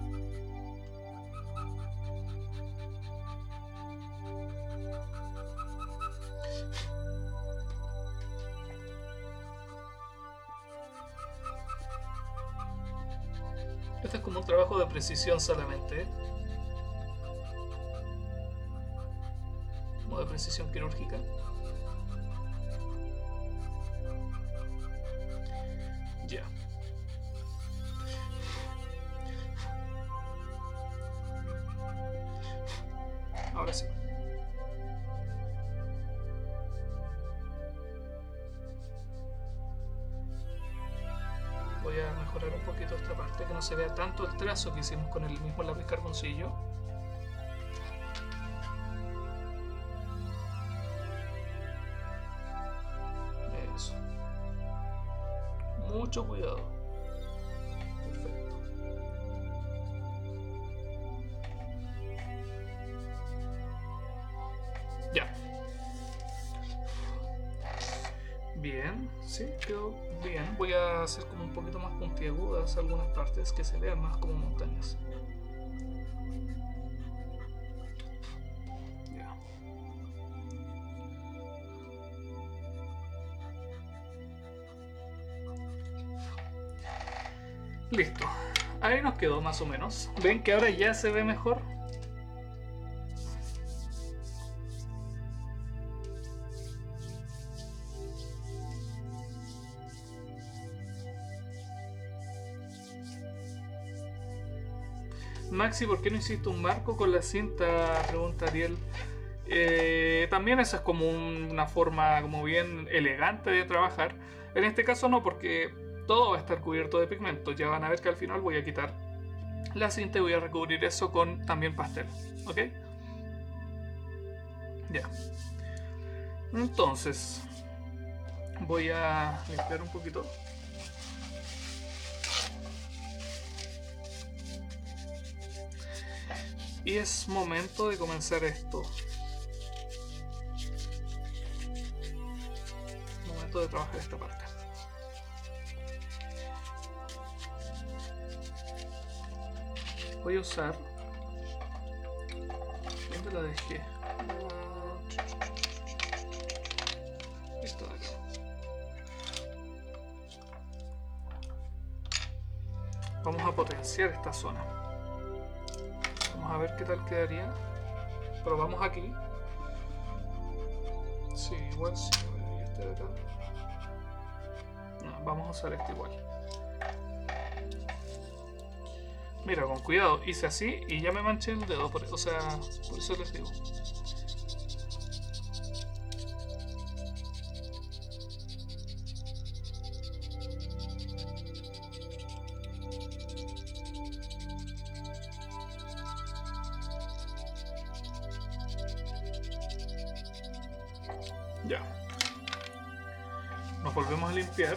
Este es como un trabajo de precisión solamente, ¿eh? Como de precisión quirúrgica. Ya. Ahora sí. Voy a mejorar un poquito esta parte, que no se vea tanto el trazo que hicimos con el mismo lápiz carboncillo. Eso. Mucho cuidado. Perfecto. Ya. Bien, sí, quedó bien. Voy a hacer como un poquito más puntiagudas algunas partes que se vean más como montañas. Ya. Listo. Ahí nos quedó más o menos. ¿Ven que ahora ya se ve mejor? Maxi, ¿por qué no hiciste un marco con la cinta? Pregunta Ariel. Eh, también esa es como un- una forma como bien elegante de trabajar. En este caso no, porque todo va a estar cubierto de pigmento. Ya van a ver que al final voy a quitar la cinta y voy a recubrir eso con también pastel. ¿Ok? Ya. Entonces, voy a limpiar un poquito. Y es momento de comenzar esto. Momento de trabajar esta parte. Voy a usar... ¿Dónde la dejé? Esto de acá. Vamos a potenciar esta zona. Vamos a ver qué tal quedaría. Probamos aquí. Sí, igual sí. Y este de acá. No, vamos a usar este igual. Mira, con cuidado, hice así y ya me manché el dedo, por, o sea, por eso les digo. Ya. Nos volvemos a limpiar.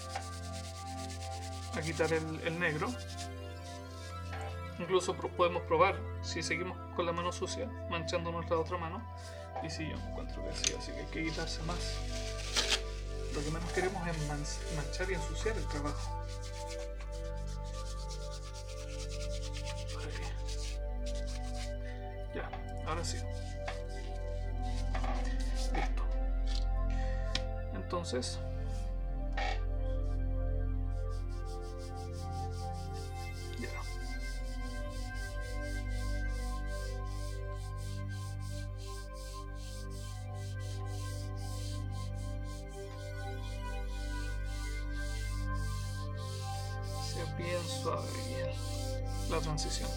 A quitar el, el negro. Incluso podemos probar si seguimos con la mano sucia, manchando nuestra otra mano. Y si yo encuentro que sí, así que hay que quitarse más. Lo que menos queremos es man manchar y ensuciar el trabajo. Ahí. Ya, ahora sí. Listo. Entonces... bien suave y la transición.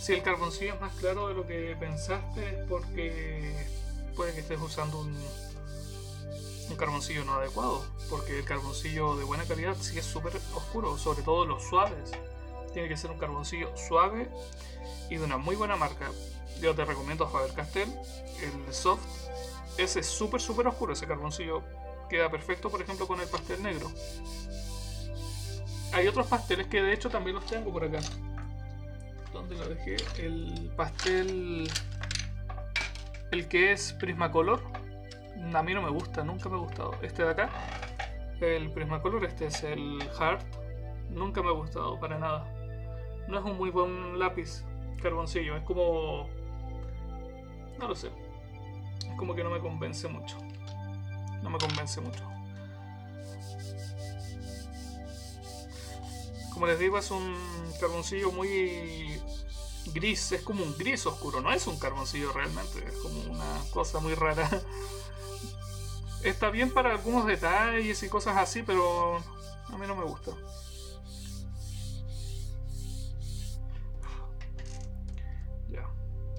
Si el carboncillo es más claro de lo que pensaste es porque puede que estés usando un, un carboncillo no adecuado, porque el carboncillo de buena calidad sí es súper oscuro, sobre todo los suaves. Tiene que ser un carboncillo suave y de una muy buena marca. Yo te recomiendo Faber-Castell, el Soft. Ese es súper súper oscuro, ese carboncillo queda perfecto, por ejemplo, con el pastel negro. Hay otros pasteles que de hecho también los tengo por acá. ¿Dónde lo dejé? El pastel, el que es Prismacolor, a mí no me gusta, nunca me ha gustado. Este de acá, el Prismacolor, este es el Heart, nunca me ha gustado para nada. No es un muy buen lápiz carboncillo, es como... no lo sé. Es como que no me convence mucho. No me convence mucho. Como les digo, es un carboncillo muy gris, es como un gris oscuro, no es un carboncillo realmente, es como una cosa muy rara. Está bien para algunos detalles y cosas así, pero a mí no me gusta. Ya.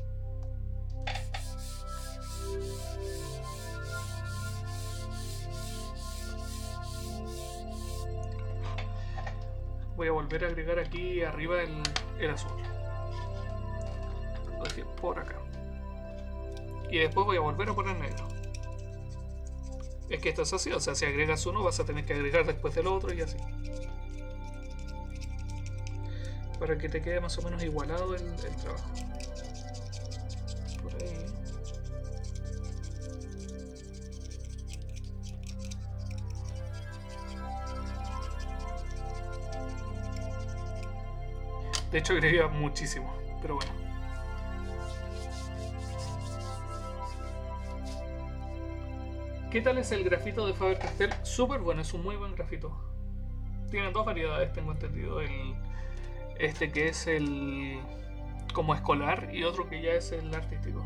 Voy a volver a agregar aquí arriba el, el azul. Lo dejé por acá. Y después voy a volver a poner negro. Es que esto es así, o sea, si agregas uno vas a tener que agregar después del otro y así. Para que te quede más o menos igualado el, el trabajo. Por ahí. De hecho agregué muchísimo, pero bueno. ¿Qué tal es el grafito de Faber-Castell? Súper bueno, es un muy buen grafito. Tiene dos variedades, tengo entendido. El, este que es el como escolar y otro que ya es el artístico.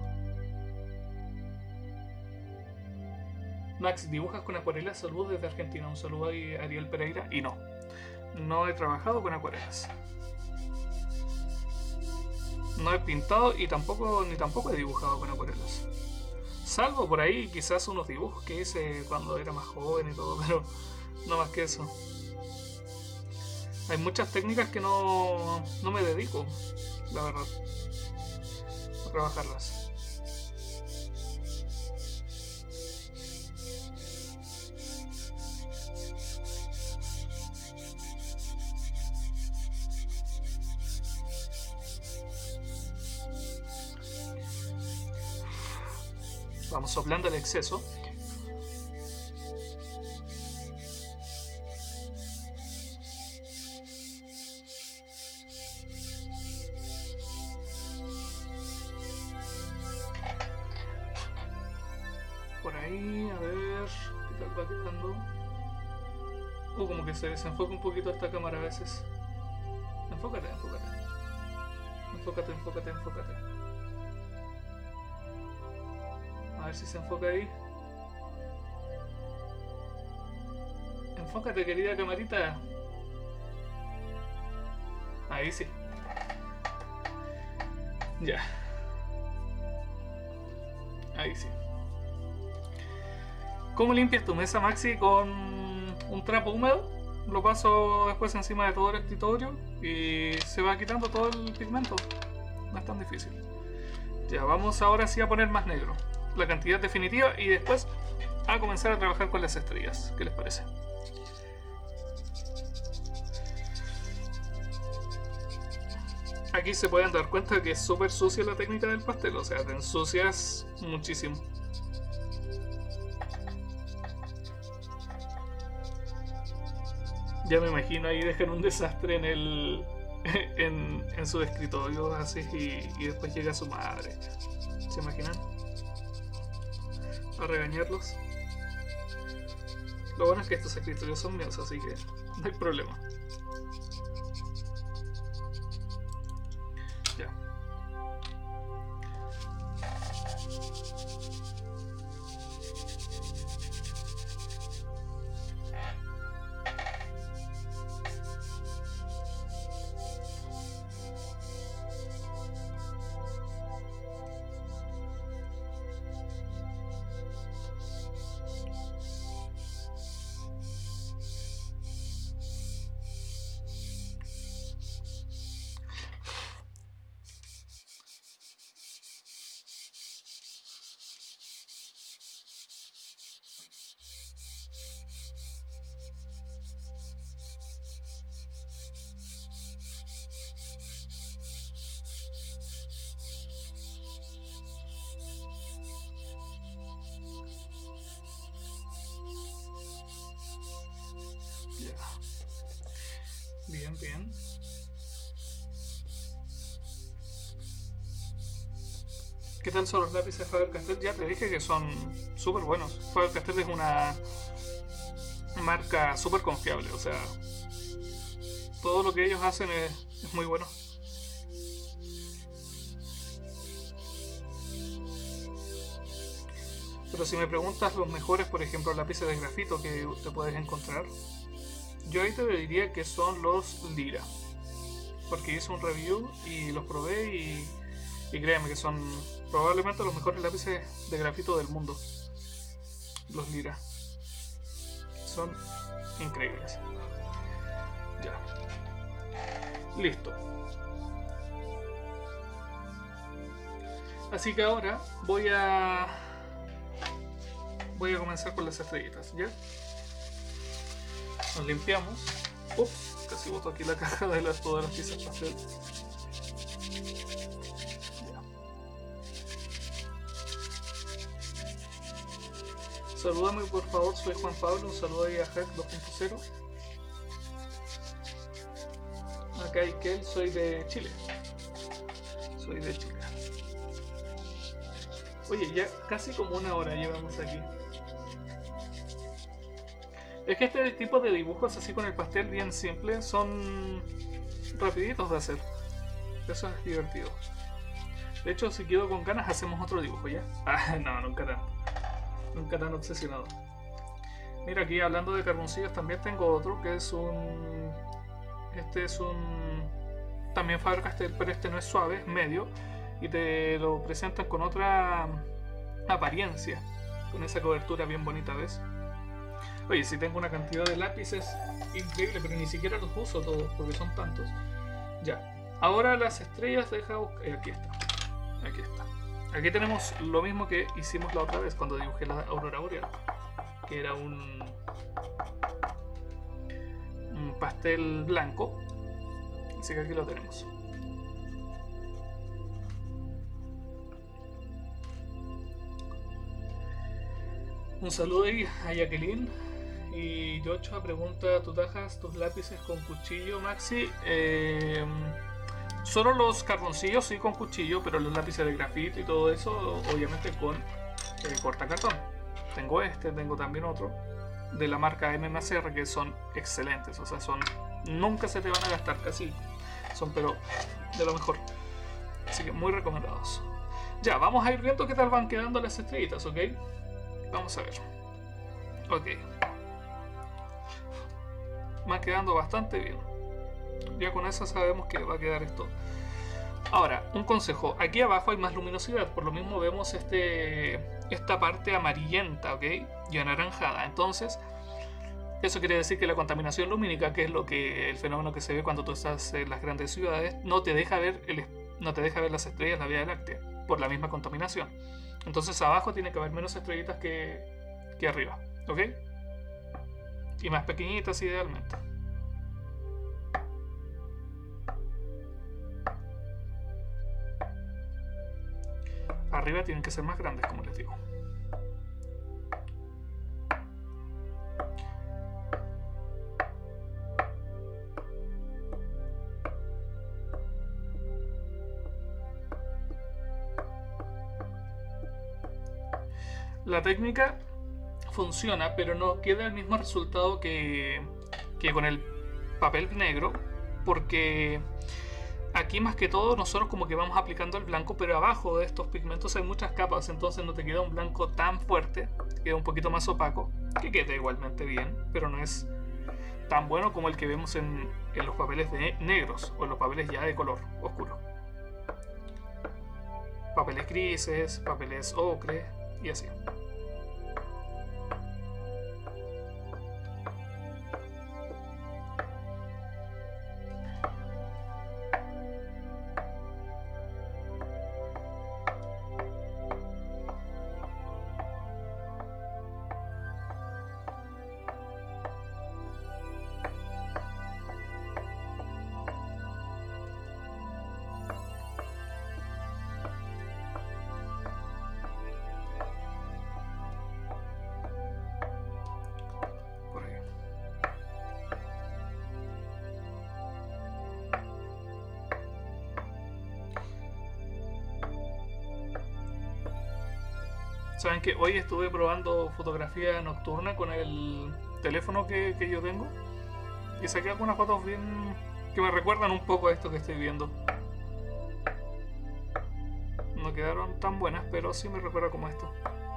Max, ¿dibujas con acuarelas? Saludos desde Argentina. Un saludo a Ariel Pereira. Y no, no he trabajado con acuarelas. No he pintado y tampoco ni tampoco he dibujado con acuarelas. Salvo por ahí quizás unos dibujos que hice cuando era más joven y todo, pero no más que eso. Hay muchas técnicas que no, no me dedico, la verdad, a trabajarlas. Vamos soplando el exceso. Por ahí, a ver, ¿qué tal va quedando? Uh, como que se desenfoca un poquito esta cámara a veces. Enfócate, enfócate. Enfócate, enfócate, enfócate. A ver si se enfoca ahí. Enfócate, querida camarita. Ahí sí. Ya. Ahí sí. ¿Cómo limpias tu mesa, Maxi? Con un trapo húmedo. Lo paso después encima de todo el escritorio y se va quitando todo el pigmento. No es tan difícil. Ya, vamos ahora sí a poner más negro. La cantidad definitiva y después a comenzar a trabajar con las estrellas. ¿Qué les parece? Aquí se pueden dar cuenta que es súper sucia la técnica del pastel, o sea, te ensucias muchísimo. Ya me imagino ahí dejan un desastre en el en, en su escritorio así y, y después llega su madre. ¿Se imaginan? A regañarlos. Lo bueno es que estos escritorios son míos, así que no hay problema. Ya. Bien, bien. ¿Qué tal son los lápices Faber-Castell? Ya te dije que son súper buenos. Faber-Castell es una marca súper confiable, o sea, todo lo que ellos hacen es, es muy bueno. Pero si me preguntas los mejores, por ejemplo, lápices de grafito que te puedes encontrar, yo ahí te diría que son los Lira. Porque hice un review y los probé y, y créeme que son probablemente los mejores lápices de grafito del mundo. Los Lira. Son increíbles. Ya. Listo. Así que ahora voy a... Voy a comenzar con las estrellitas, ¿ya? Nos limpiamos. Ups, casi boto aquí la caja de las, todas las piezas pastel. Ya. Salúdame por favor, soy Juan Pablo. Un saludo ahí a Hack dos punto cero. Acá Ikel, soy de Chile. Soy de Chile. Oye, ya casi como una hora llevamos aquí. Es que este tipo de dibujos así con el pastel bien simple son rapiditos de hacer. Eso es divertido. De hecho, si quedo con ganas hacemos otro dibujo, ¿ya? Ah, no, nunca tanto. Nunca tan obsesionado. Mira, aquí hablando de carboncillos también tengo otro que es un... Este es un... También Faber-Castell, pero este no es suave, es medio. Y te lo presentan con otra apariencia. Con esa cobertura bien bonita, ¿ves? Oye, si tengo una cantidad de lápices increíble, pero ni siquiera los uso todos porque son tantos. Ya. Ahora las estrellas, deja buscar. Eh, aquí está. Aquí está. Aquí tenemos lo mismo que hicimos la otra vez cuando dibujé la aurora boreal. Que era un, un pastel blanco. Así que aquí lo tenemos. Un saludo ahí a Jacqueline. Y Joshua pregunta, ¿tú tajas tus lápices con cuchillo, Maxi? Eh, solo los carboncillos sí con cuchillo, pero los lápices de grafito y todo eso, obviamente con eh, cortacartón. Tengo este, tengo también otro de la marca M M C R que son excelentes, o sea, son nunca se te van a gastar casi, son pero de lo mejor. Así que muy recomendados. Ya, vamos a ir viendo qué tal van quedando las estrellitas, ¿ok? Vamos a ver. Ok. Va quedando bastante bien. Ya con eso sabemos que va a quedar esto. Ahora, un consejo. Aquí abajo hay más luminosidad. Por lo mismo vemos este, esta parte amarillenta, ¿ok? Y anaranjada. Entonces, eso quiere decir que la contaminación lumínica, que es lo que el fenómeno que se ve cuando tú estás en las grandes ciudades, no te deja ver, el, no te deja ver las estrellas, la Vía Láctea, por la misma contaminación. Entonces abajo tiene que haber menos estrellitas que, que arriba, ¿ok? Y más pequeñitas idealmente. Arriba tienen que ser más grandes, como les digo. La técnica funciona, pero no queda el mismo resultado que, que con el papel negro, porque aquí más que todo nosotros como que vamos aplicando el blanco, pero abajo de estos pigmentos hay muchas capas, entonces no te queda un blanco tan fuerte, te queda un poquito más opaco, que queda igualmente bien, pero no es tan bueno como el que vemos en, en los papeles de negros o en los papeles ya de color oscuro. Papeles grises, papeles ocre y así. Saben que hoy estuve probando fotografía nocturna con el teléfono que, que yo tengo y saqué algunas fotos bien que me recuerdan un poco a esto que estoy viendo. No quedaron tan buenas, pero sí me recuerda como esto.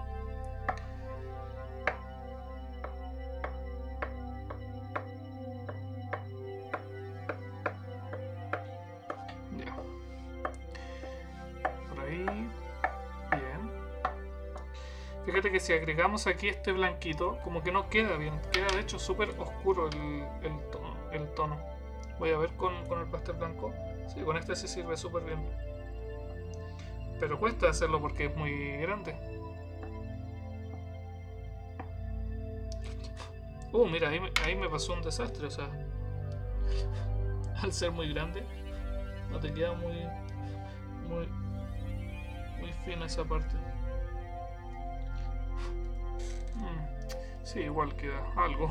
Ya. Por ahí. Bien. Fíjate que si agregamos aquí este blanquito, como que no queda bien. Queda de hecho súper oscuro el, el, tono, el tono. Voy a ver con, con el pastel blanco. Sí, con este sí sirve súper bien. Pero cuesta hacerlo porque es muy grande. Uh, mira, ahí, ahí me pasó un desastre, o sea, al ser muy grande, no te queda muy, muy, muy fina esa parte. Mm, sí, igual queda algo.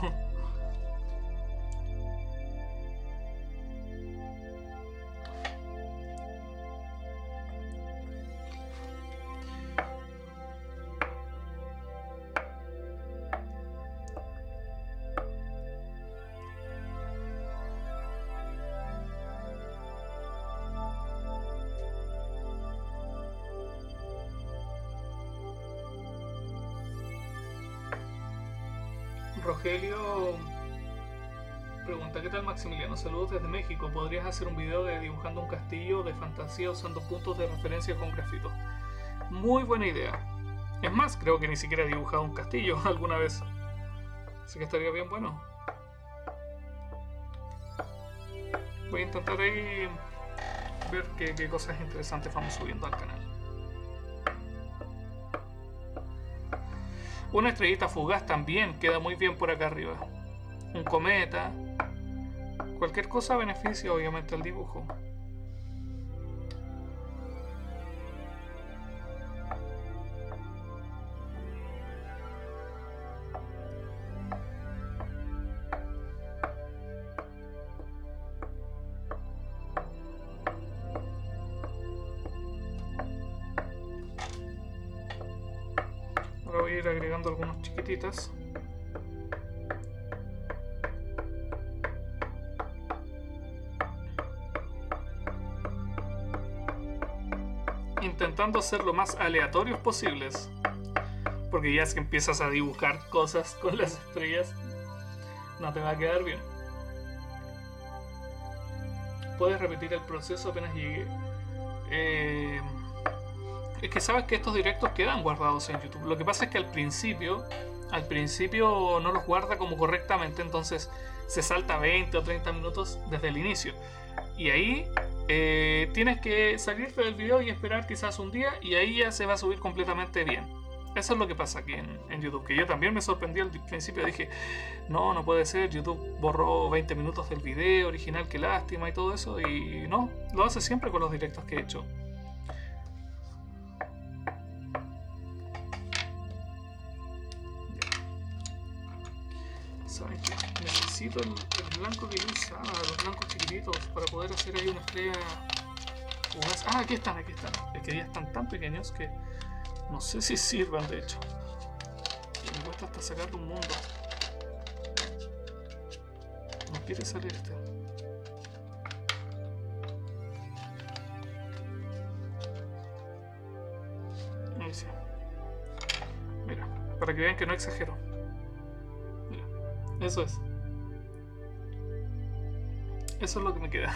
Rogelio pregunta: ¿qué tal, Maximiliano? Saludos desde México. ¿Podrías hacer un video de dibujando un castillo de fantasía usando puntos de referencia con grafitos? Muy buena idea. Es más, creo que ni siquiera he dibujado un castillo alguna vez. Así que estaría bien bueno. Voy a intentar ahí ver qué, qué cosas interesantes vamos subiendo al canal. Una estrellita fugaz también queda muy bien por acá arriba. Un cometa. Cualquier cosa beneficia obviamente al dibujo. Ahora voy a ir agregando algunas chiquititas. Intentando ser lo más aleatorios posibles. Porque ya si empiezas a dibujar cosas con las estrellas, no te va a quedar bien. Puedes repetir el proceso apenas llegue. Eh, es que sabes que estos directos quedan guardados en YouTube. Lo que pasa es que al principio, al principio no los guarda como correctamente, entonces se salta veinte o treinta minutos desde el inicio. Y ahí eh, tienes que salirte del video y esperar quizás un día y ahí ya se va a subir completamente bien. Eso es lo que pasa aquí en, en YouTube, que yo también me sorprendí al principio. Dije, no, no puede ser, YouTube borró veinte minutos del video original, qué lástima y todo eso. Y no, lo hace siempre con los directos que he hecho. ¿Saben qué? Necesito el, el blanco que yo usaba, los blancos chiquititos, para poder hacer ahí una estrella fugaz. Ah, aquí están, aquí están. Es que ya están tan pequeños que no sé si sirvan, de hecho. Y me cuesta hasta sacarle un mundo. No quiere salir este. Ahí sí. Mira, para que vean que no exagero. Mira, eso es. Eso es lo que me queda.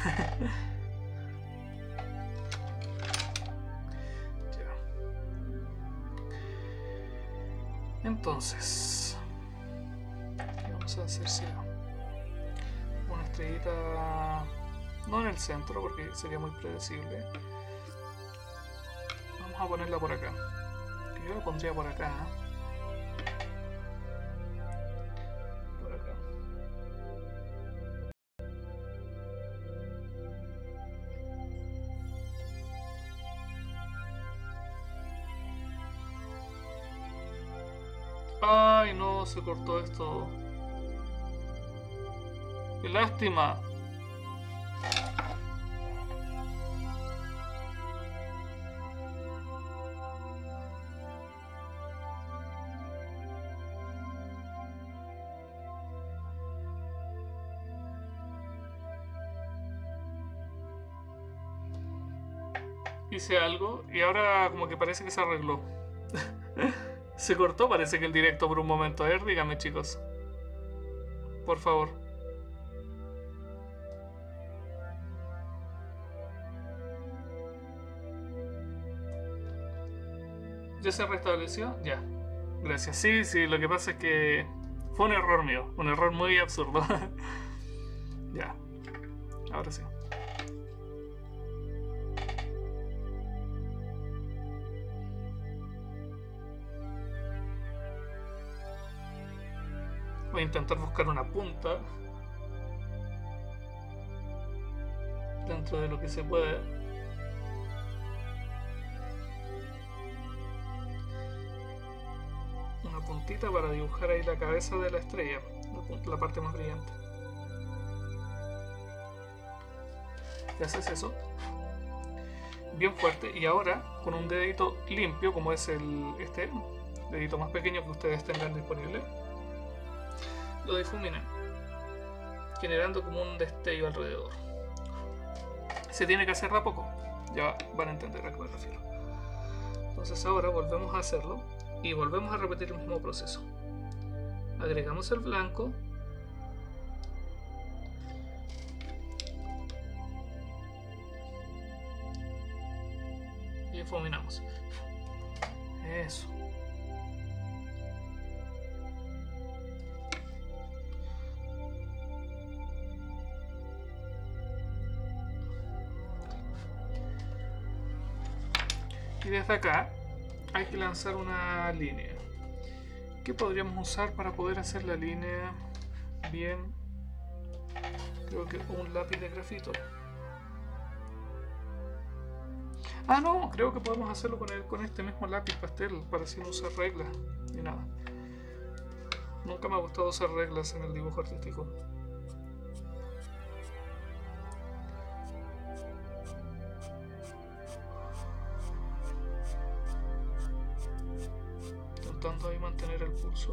Entonces, ¿qué vamos a hacer? Si una estrellita, no en el centro porque sería muy predecible. Vamos a ponerla por acá. Yo la pondría por acá. Por acá. Ay, no, se cortó esto. Qué lástima. hice algo y ahora como que parece que se arregló. Se cortó, parece que el directo por un momento. A ver, dígame, chicos. Por favor. ¿Ya se restableció? Ya. Gracias. Sí, sí, lo que pasa es que fue un error mío. Un error muy absurdo. Ya. Ahora sí. Voy a intentar buscar una punta dentro de lo que se puede. Una puntita para dibujar ahí la cabeza de la estrella, la parte más brillante. Y haces eso bien fuerte y ahora con un dedito limpio como es el este dedito más pequeño que ustedes tengan disponible, lo difuminan, generando como un destello alrededor. Se tiene que hacer de a poco, ya van a entender a qué me refiero. Entonces ahora volvemos a hacerlo y volvemos a repetir el mismo proceso. Agregamos el blanco, y difuminamos. Eso. Y desde acá hay que lanzar una línea. ¿Qué podríamos usar para poder hacer la línea bien? Creo que un lápiz de grafito. Ah, no, creo que podemos hacerlo con, el, con este mismo lápiz pastel para así no usar reglas ni nada. Nunca me ha gustado usar reglas en el dibujo artístico. Intentando ahí mantener el pulso.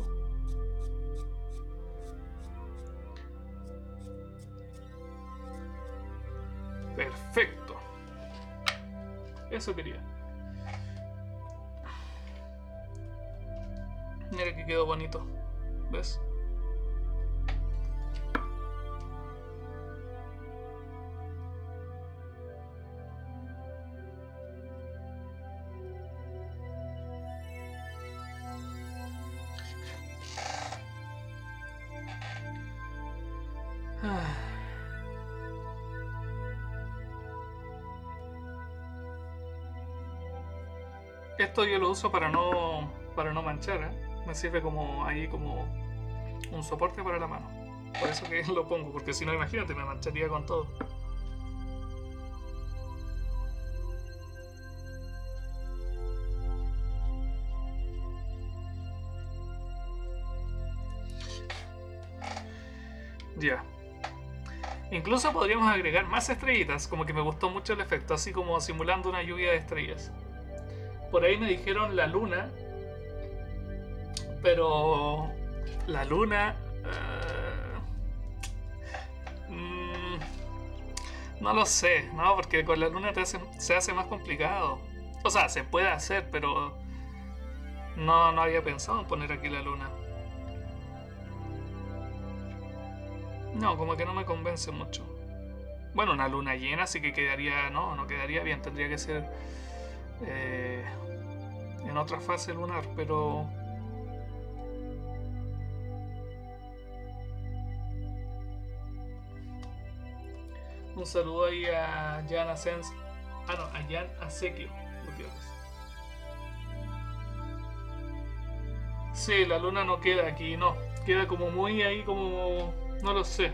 Perfecto. Eso quería. Mira que quedó bonito. ¿Ves? Ah. Esto yo lo uso para no para no manchar, ¿eh? Me sirve como ahí como un soporte para la mano. Por eso que lo pongo, porque si no, imagínate, me mancharía con todo. Ya. Incluso podríamos agregar más estrellitas, como que me gustó mucho el efecto, así como simulando una lluvia de estrellas. Por ahí me dijeron la luna, pero la luna uh, mm, no lo sé, no, porque con la luna te hace, se hace más complicado. O sea, se puede hacer, pero no, no había pensado en poner aquí la luna. No, como que no me convence mucho. Bueno, una luna llena sí que quedaría, no, no quedaría bien, tendría que ser eh, en otra fase lunar, pero un saludo ahí a Jan Asens, ah no, a Jan Asequio Gutiérrez. Sí, la luna no queda aquí, no, queda como muy ahí, como no lo sé.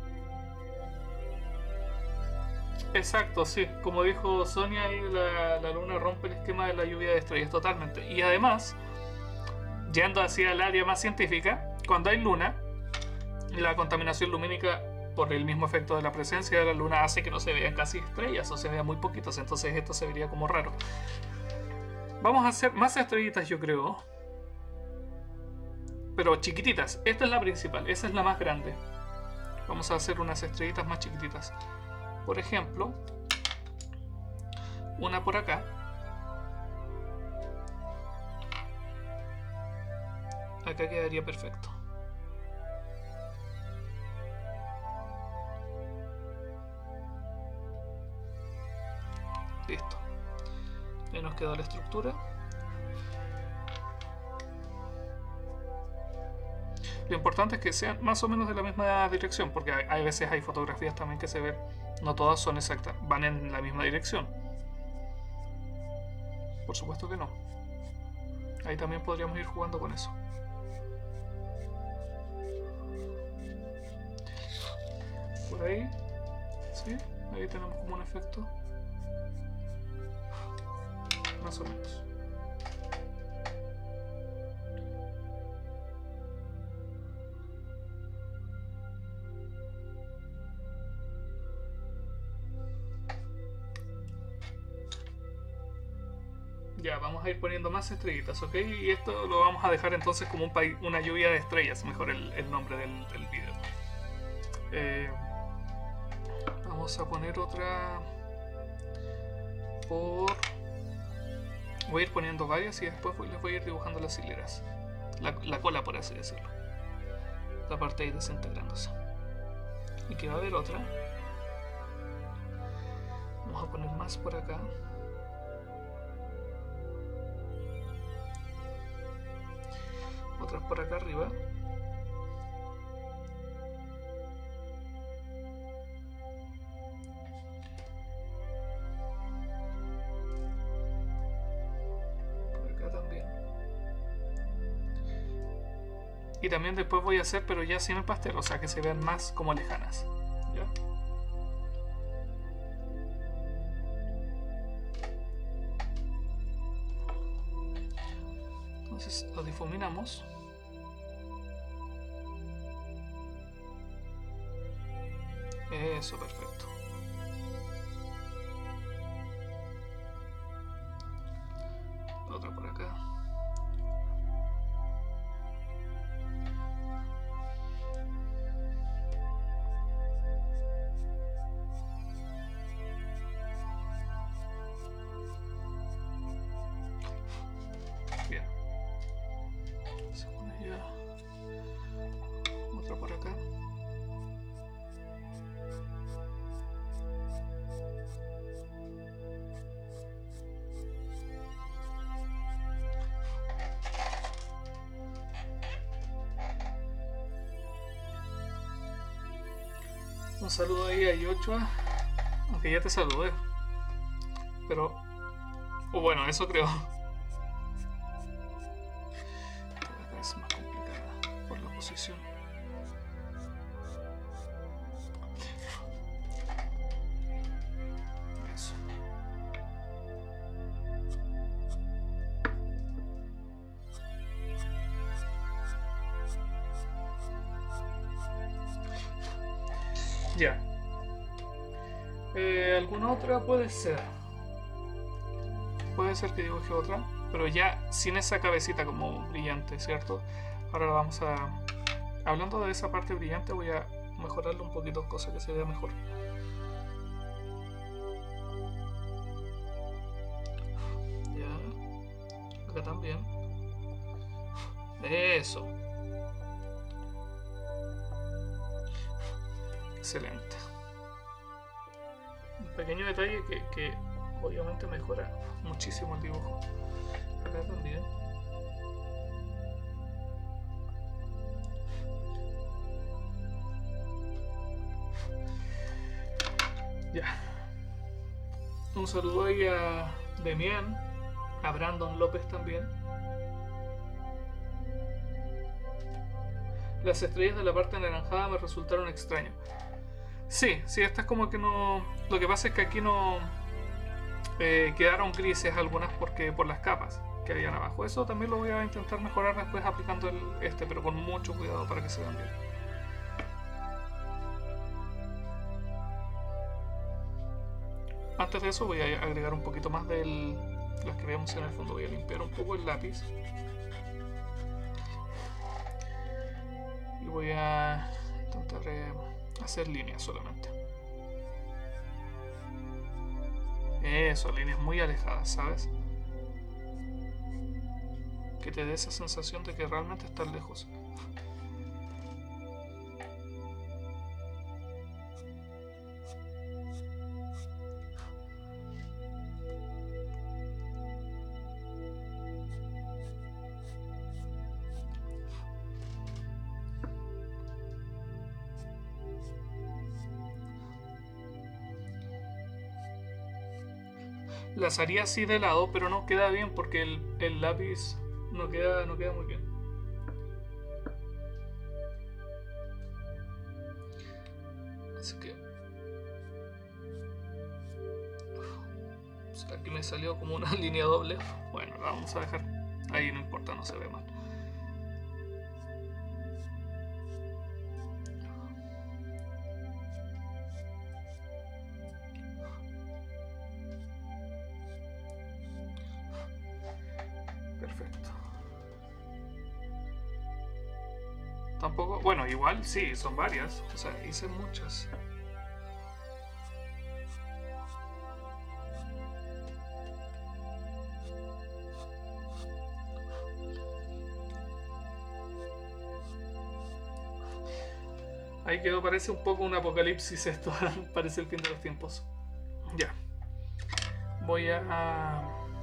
Exacto, sí. Como dijo Sonia, ahí la, la luna rompe el esquema de la lluvia de estrellas totalmente. Y además, yendo hacia el área más científica, cuando hay luna, la contaminación lumínica por el mismo efecto de la presencia de la luna hace que no se vean casi estrellas o se vean muy poquitas. Entonces esto se vería como raro. Vamos a hacer más estrellitas, yo creo. Pero chiquititas. Esta es la principal, esa es la más grande. Vamos a hacer unas estrellitas más chiquititas. Por ejemplo, una por acá. Acá quedaría perfecto. Listo. Ahí nos quedó la estructura. Lo importante es que sean más o menos de la misma dirección, porque hay, hay veces hay fotografías también que se ven, no todas son exactas, van en la misma dirección. Por supuesto que no. Ahí también podríamos ir jugando con eso. Por ahí, ¿sí? Ahí tenemos como un efecto. Más o menos. Ya, vamos a ir poniendo más estrellitas, ¿ok? Y esto lo vamos a dejar entonces como un una lluvia de estrellas, mejor el, el nombre del, del video. Eh, vamos a poner otra por... Voy a ir poniendo varias y después les voy a ir dibujando las hileras. La, la cola, por así decirlo. La parte ahí desintegrándose. Y que va a haber otra. Vamos a poner más por acá. Otras por acá arriba. Por acá también. Y también después voy a hacer, pero ya sin el pastel, o sea que se vean más como lejanas. ¿Ya? Entonces lo difuminamos. Eso, perfecto. Otra por acá. Bien. Se pone ya. Otra por acá. Un saludo ahí a Yochua, aunque ya te saludé. Pero, o bueno, eso creo. Esta es más complicada por la posición. Eso. Ya. Eh, ¿Alguna otra? Puede ser. Puede ser que dibuje otra, pero ya sin esa cabecita como brillante, ¿cierto? Ahora la vamos a... Hablando de esa parte brillante, voy a mejorarlo un poquito, cosa que se vea mejor. Ya. Acá también. Eso. Excelente. Un pequeño detalle que, que obviamente mejora muchísimo el dibujo. Acá también. Ya. Un saludo ahí a Demian, a Brandon López también. Las estrellas de la parte anaranjada me resultaron extrañas. Sí, sí, esta es como que no... Lo que pasa es que aquí no... Eh, quedaron grises algunas porque por las capas que habían abajo. Eso también lo voy a intentar mejorar después aplicando el, este, pero con mucho cuidado para que se vean bien. Antes de eso voy a agregar un poquito más de las que veamos en el fondo. Voy a limpiar un poco el lápiz. Y voy a intentar eh, hacer líneas solamente. Eso, líneas muy alejadas, ¿sabes? Que te dé esa sensación de que realmente estás lejos. Las haría así de lado, pero no queda bien porque el, el lápiz no queda, no queda muy bien. Así que... aquí me salió como una línea doble. Bueno, la vamos a dejar. Ahí no importa, no se ve mal. Perfecto. Tampoco... Bueno, igual sí, son varias. O sea, hice muchas. Ahí quedó, parece un poco un apocalipsis esto, parece el fin de los tiempos. Ya. Voy a...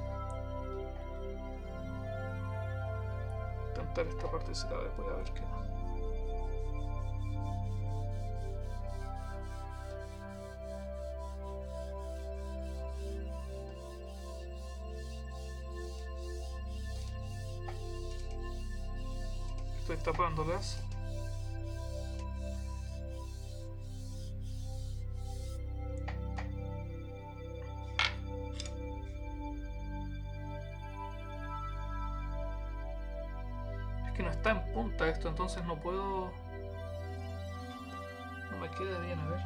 intentar esta partecita después a ver qué... Estoy tapándolas. Que no está en punta esto, entonces no puedo... no me queda bien, a ver.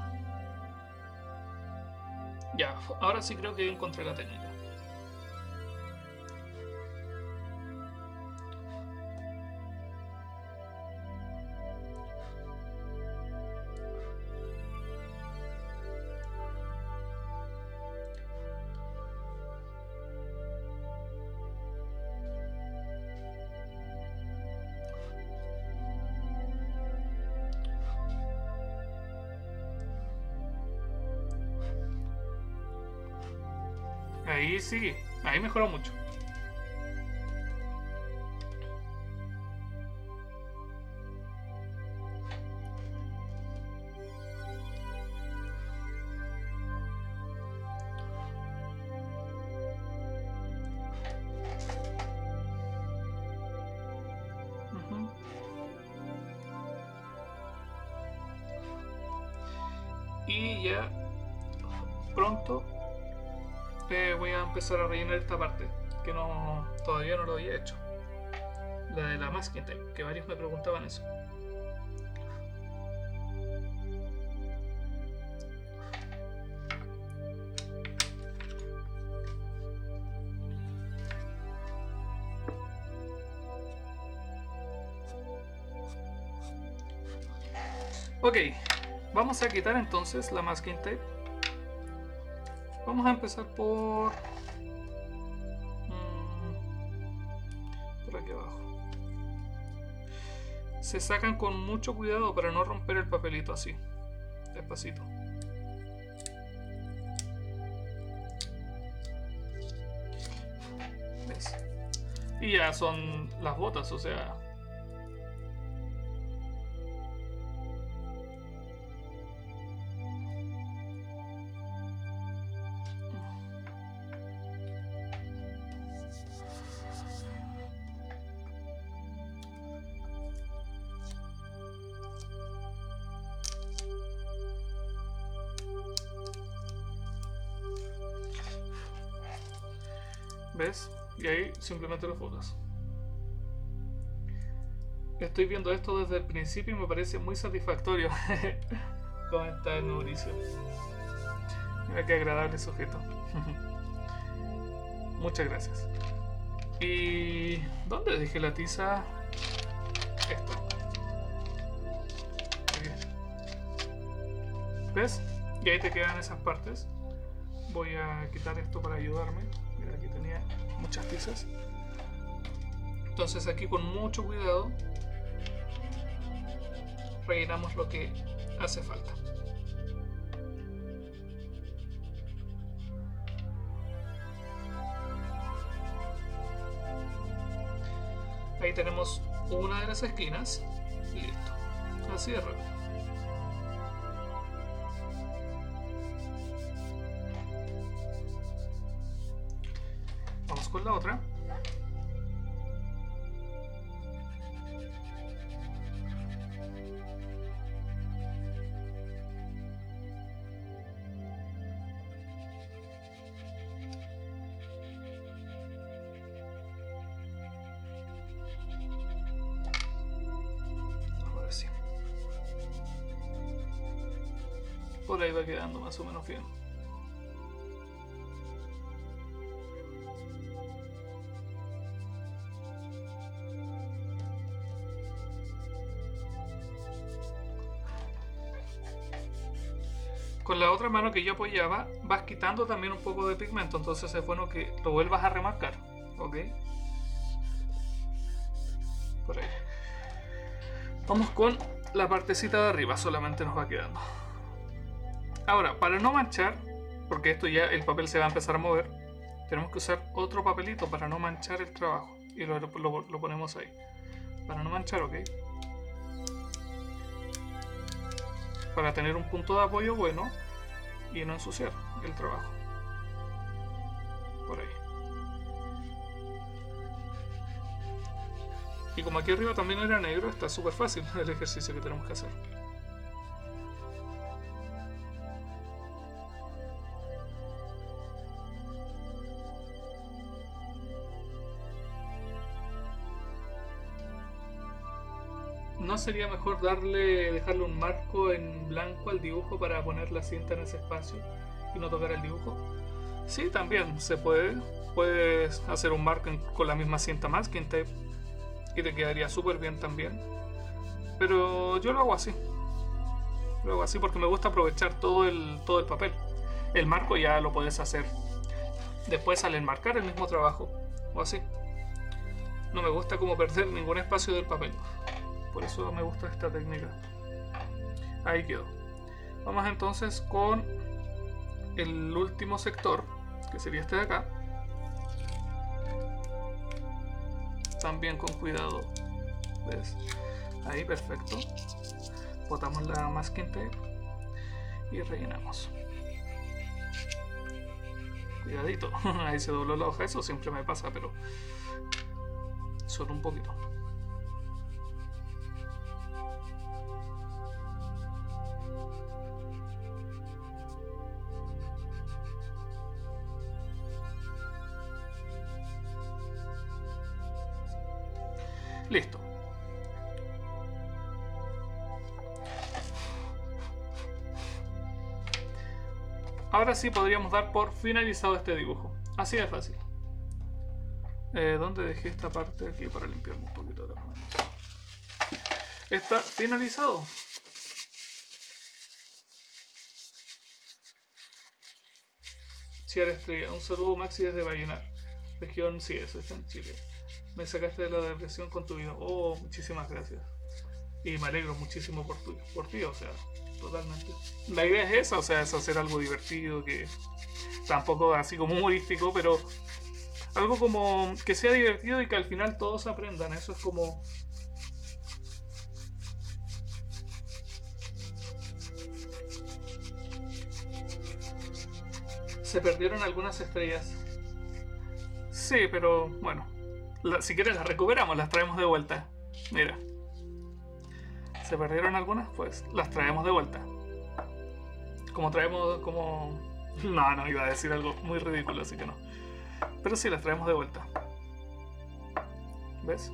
Ya, ahora sí creo que encontré la técnica. Ahí sí, ahí mejoró mucho. Uh-huh. Y ya pronto Eh, voy a empezar a rellenar esta parte que no todavía no lo había hecho, la de la masking tape, que varios me preguntaban eso. Ok, vamos a quitar entonces la masking tape. Vamos a empezar por... por aquí abajo. Se sacan con mucho cuidado para no romper el papelito así. Despacito. ¿Ves? Y ya son las botas, o sea... ¿Ves? Y ahí simplemente lo botas. Estoy viendo esto desde el principio y me parece muy satisfactorio. Comenta el Mauricio. Mira qué agradable sujeto. Muchas gracias. ¿Y dónde dejé la tiza? Esto. Muy bien. ¿Ves? Y ahí te quedan esas partes. voy a quitar esto para ayudarme. Mira, aquí tenía muchas piezas. Entonces aquí con mucho cuidado rellenamos lo que hace falta. Ahí tenemos una de las esquinas y listo. Así de rápido. Vamos con la otra. Por ahí va quedando más o menos bien. Con la otra mano que yo apoyaba vas quitando también un poco de pigmento, entonces es bueno que lo vuelvas a remarcar, ¿ok? Por ahí. Vamos con la partecita de arriba, solamente nos va quedando. Ahora, para no manchar, porque esto ya el papel se va a empezar a mover, tenemos que usar otro papelito para no manchar el trabajo. Y lo, lo, lo ponemos ahí. Para no manchar, ok. Para tener un punto de apoyo bueno y no ensuciar el trabajo. Por ahí. Y como aquí arriba también era negro, está súper fácil el ejercicio que tenemos que hacer. ¿No sería mejor darle, dejarle un marco en blanco al dibujo para poner la cinta en ese espacio y no tocar el dibujo? Sí, también se puede. Puedes hacer un marco en, con la misma cinta masking tape y te quedaría súper bien también. Pero yo lo hago así. Lo hago así porque me gusta aprovechar todo el, todo el papel. El marco ya lo puedes hacer después al enmarcar el mismo trabajo o así. No me gusta como perder ningún espacio del papel. Por eso me gusta esta técnica. Ahí quedó. Vamos entonces con el último sector, que sería este de acá. También con cuidado. ¿Ves? Ahí, perfecto. Botamos la masking tape y rellenamos. Cuidadito. Ahí se dobló la hoja. Eso siempre me pasa, pero solo un poquito. Listo. Ahora sí podríamos dar por finalizado este dibujo. Así de fácil. Eh, ¿Dónde dejé esta parte? Aquí para limpiarme un poquito de las manos. Está finalizado. Ciara Estrella, un saludo Maxi desde Vallenar, región sí, eso está en Chile. Me sacaste de la depresión con tu video. Oh, muchísimas gracias. Y me alegro muchísimo por, tu, por ti, o sea, totalmente. La idea es esa, o sea, es hacer algo divertido, que tampoco así como humorístico, pero algo como que sea divertido y que al final todos aprendan. Eso es como... Se perdieron algunas estrellas. Sí, pero bueno. La, si quieres las recuperamos, las traemos de vuelta. Mira. Se perdieron algunas, pues las traemos de vuelta. Como traemos, como... No, no, iba a decir algo muy ridículo, así que no. Pero sí, las traemos de vuelta. ¿Ves?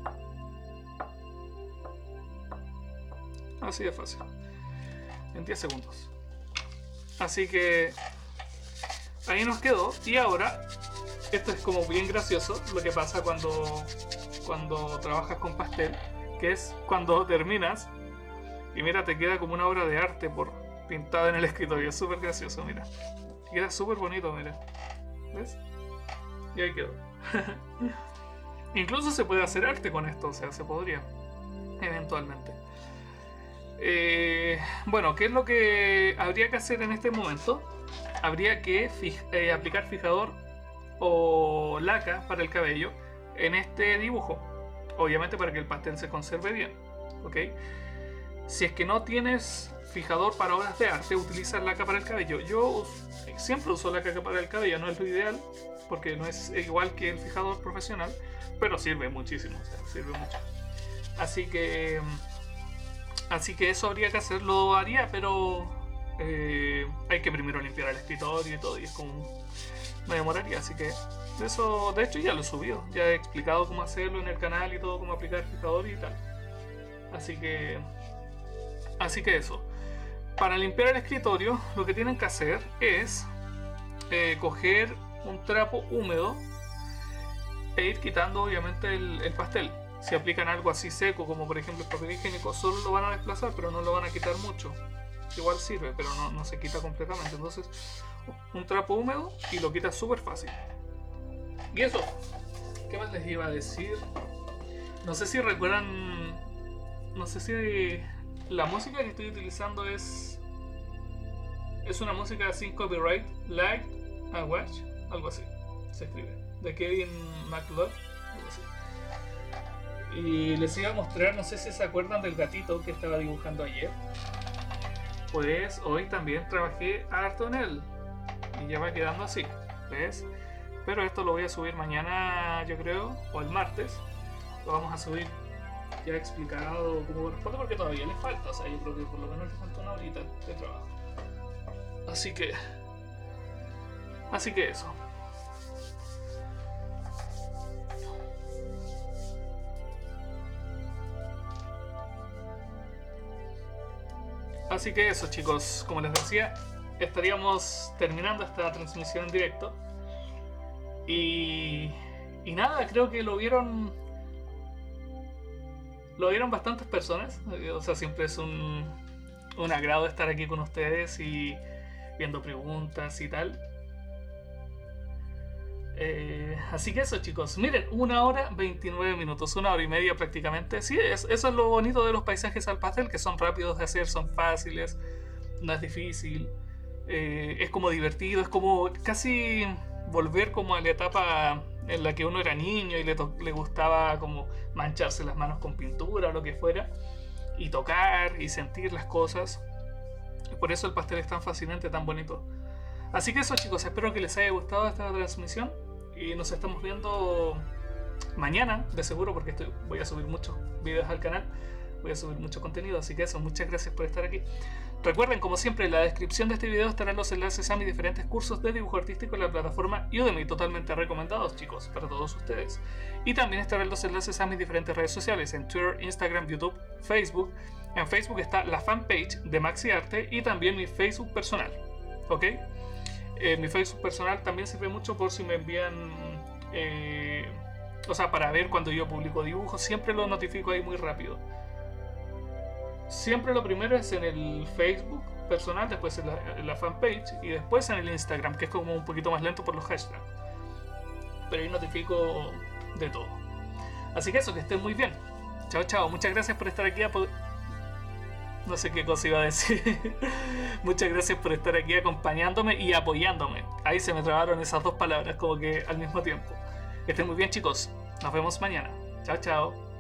Así de fácil. En diez segundos. Así que... ahí nos quedó. Y ahora... esto es como bien gracioso lo que pasa cuando, cuando trabajas con pastel, que es cuando terminas y mira, te queda como una obra de arte por pintada en el escritorio. Es súper gracioso, mira. Y queda súper bonito, mira. ¿Ves? Y ahí quedó. Incluso se puede hacer arte con esto, o sea, se podría. Eventualmente. Eh, bueno, ¿qué es lo que habría que hacer en este momento? Habría que fij- eh, aplicar fijador o laca para el cabello en este dibujo. Obviamente para que el pastel se conserve bien. ¿Ok? Si es que no tienes fijador para obras de arte, utiliza laca para el cabello. Yo siempre uso laca para el cabello, no es lo ideal, porque no es igual que el fijador profesional, pero sirve muchísimo, o sea, sirve mucho. Así que... Así que eso habría que hacer, lo haría, pero eh, hay que primero limpiar el escritorio y todo, y es como... me demoraría, así que eso, de hecho ya lo he subido, ya he explicado cómo hacerlo en el canal y todo, cómo aplicar el fijador y tal. Así que... Así que eso. Para limpiar el escritorio, lo que tienen que hacer es eh, coger un trapo húmedo e ir quitando obviamente el, el pastel. Si aplican algo así seco, como por ejemplo el papel higiénico, solo lo van a desplazar, pero no lo van a quitar mucho. Igual sirve, pero no, no se quita completamente. Entonces, un trapo húmedo y lo quitas súper fácil. Y eso, ¿qué más les iba a decir? No sé si recuerdan... No sé si la música que estoy utilizando es... Es una música sin copyright, Light and Watch, algo así, se escribe. De Kevin MacLeod, algo así. Y les iba a mostrar, no sé si se acuerdan del gatito que estaba dibujando ayer. Pues hoy también trabajé harto en él. Y ya va quedando así, ¿ves? Pero esto lo voy a subir mañana, yo creo, o el martes. Lo vamos a subir ya explicado cómo corresponde, porque todavía le falta. O sea, yo creo que por lo menos le falta una horita de trabajo. Así que... Así que eso. Así que eso, chicos, como les decía, estaríamos terminando esta transmisión en directo. Y, y nada, creo que lo vieron lo vieron bastantes personas. O sea, siempre es un, un agrado estar aquí con ustedes y viendo preguntas y tal. Eh, así que eso, chicos, miren, una hora veintinueve minutos, una hora y media prácticamente. Sí, es, eso es lo bonito de los paisajes al pastel, que son rápidos de hacer, son fáciles, no es difícil, eh, es como divertido, es como casi volver como a la etapa en la que uno era niño y le, le gustaba como mancharse las manos con pintura o lo que fuera, y tocar y sentir las cosas. Por eso el pastel es tan fascinante, tan bonito. Así que eso, chicos, espero que les haya gustado esta transmisión y nos estamos viendo mañana, de seguro, porque estoy, voy a subir muchos videos al canal, voy a subir mucho contenido, así que eso, muchas gracias por estar aquí. Recuerden, como siempre, en la descripción de este video estarán los enlaces a mis diferentes cursos de dibujo artístico en la plataforma Udemy, totalmente recomendados, chicos, para todos ustedes. Y también estarán los enlaces a mis diferentes redes sociales, en Twitter, Instagram, YouTube, Facebook. En Facebook está la fanpage de MaxiArte y también mi Facebook personal, ¿ok? Eh, mi Facebook personal también sirve mucho por si me envían, eh, o sea, para ver cuando yo publico dibujos, siempre lo notifico ahí muy rápido. Siempre lo primero es en el Facebook personal, después en la, en la fanpage y después en el Instagram, que es como un poquito más lento por los hashtags. Pero ahí notifico de todo. Así que eso, que estén muy bien. Chao, chao. Muchas gracias por estar aquí. No sé qué cosa iba a decir. Muchas gracias por estar aquí acompañándome y apoyándome. Ahí se me trabaron esas dos palabras como que al mismo tiempo. Que estén muy bien, chicos. Nos vemos mañana. Chao, chao.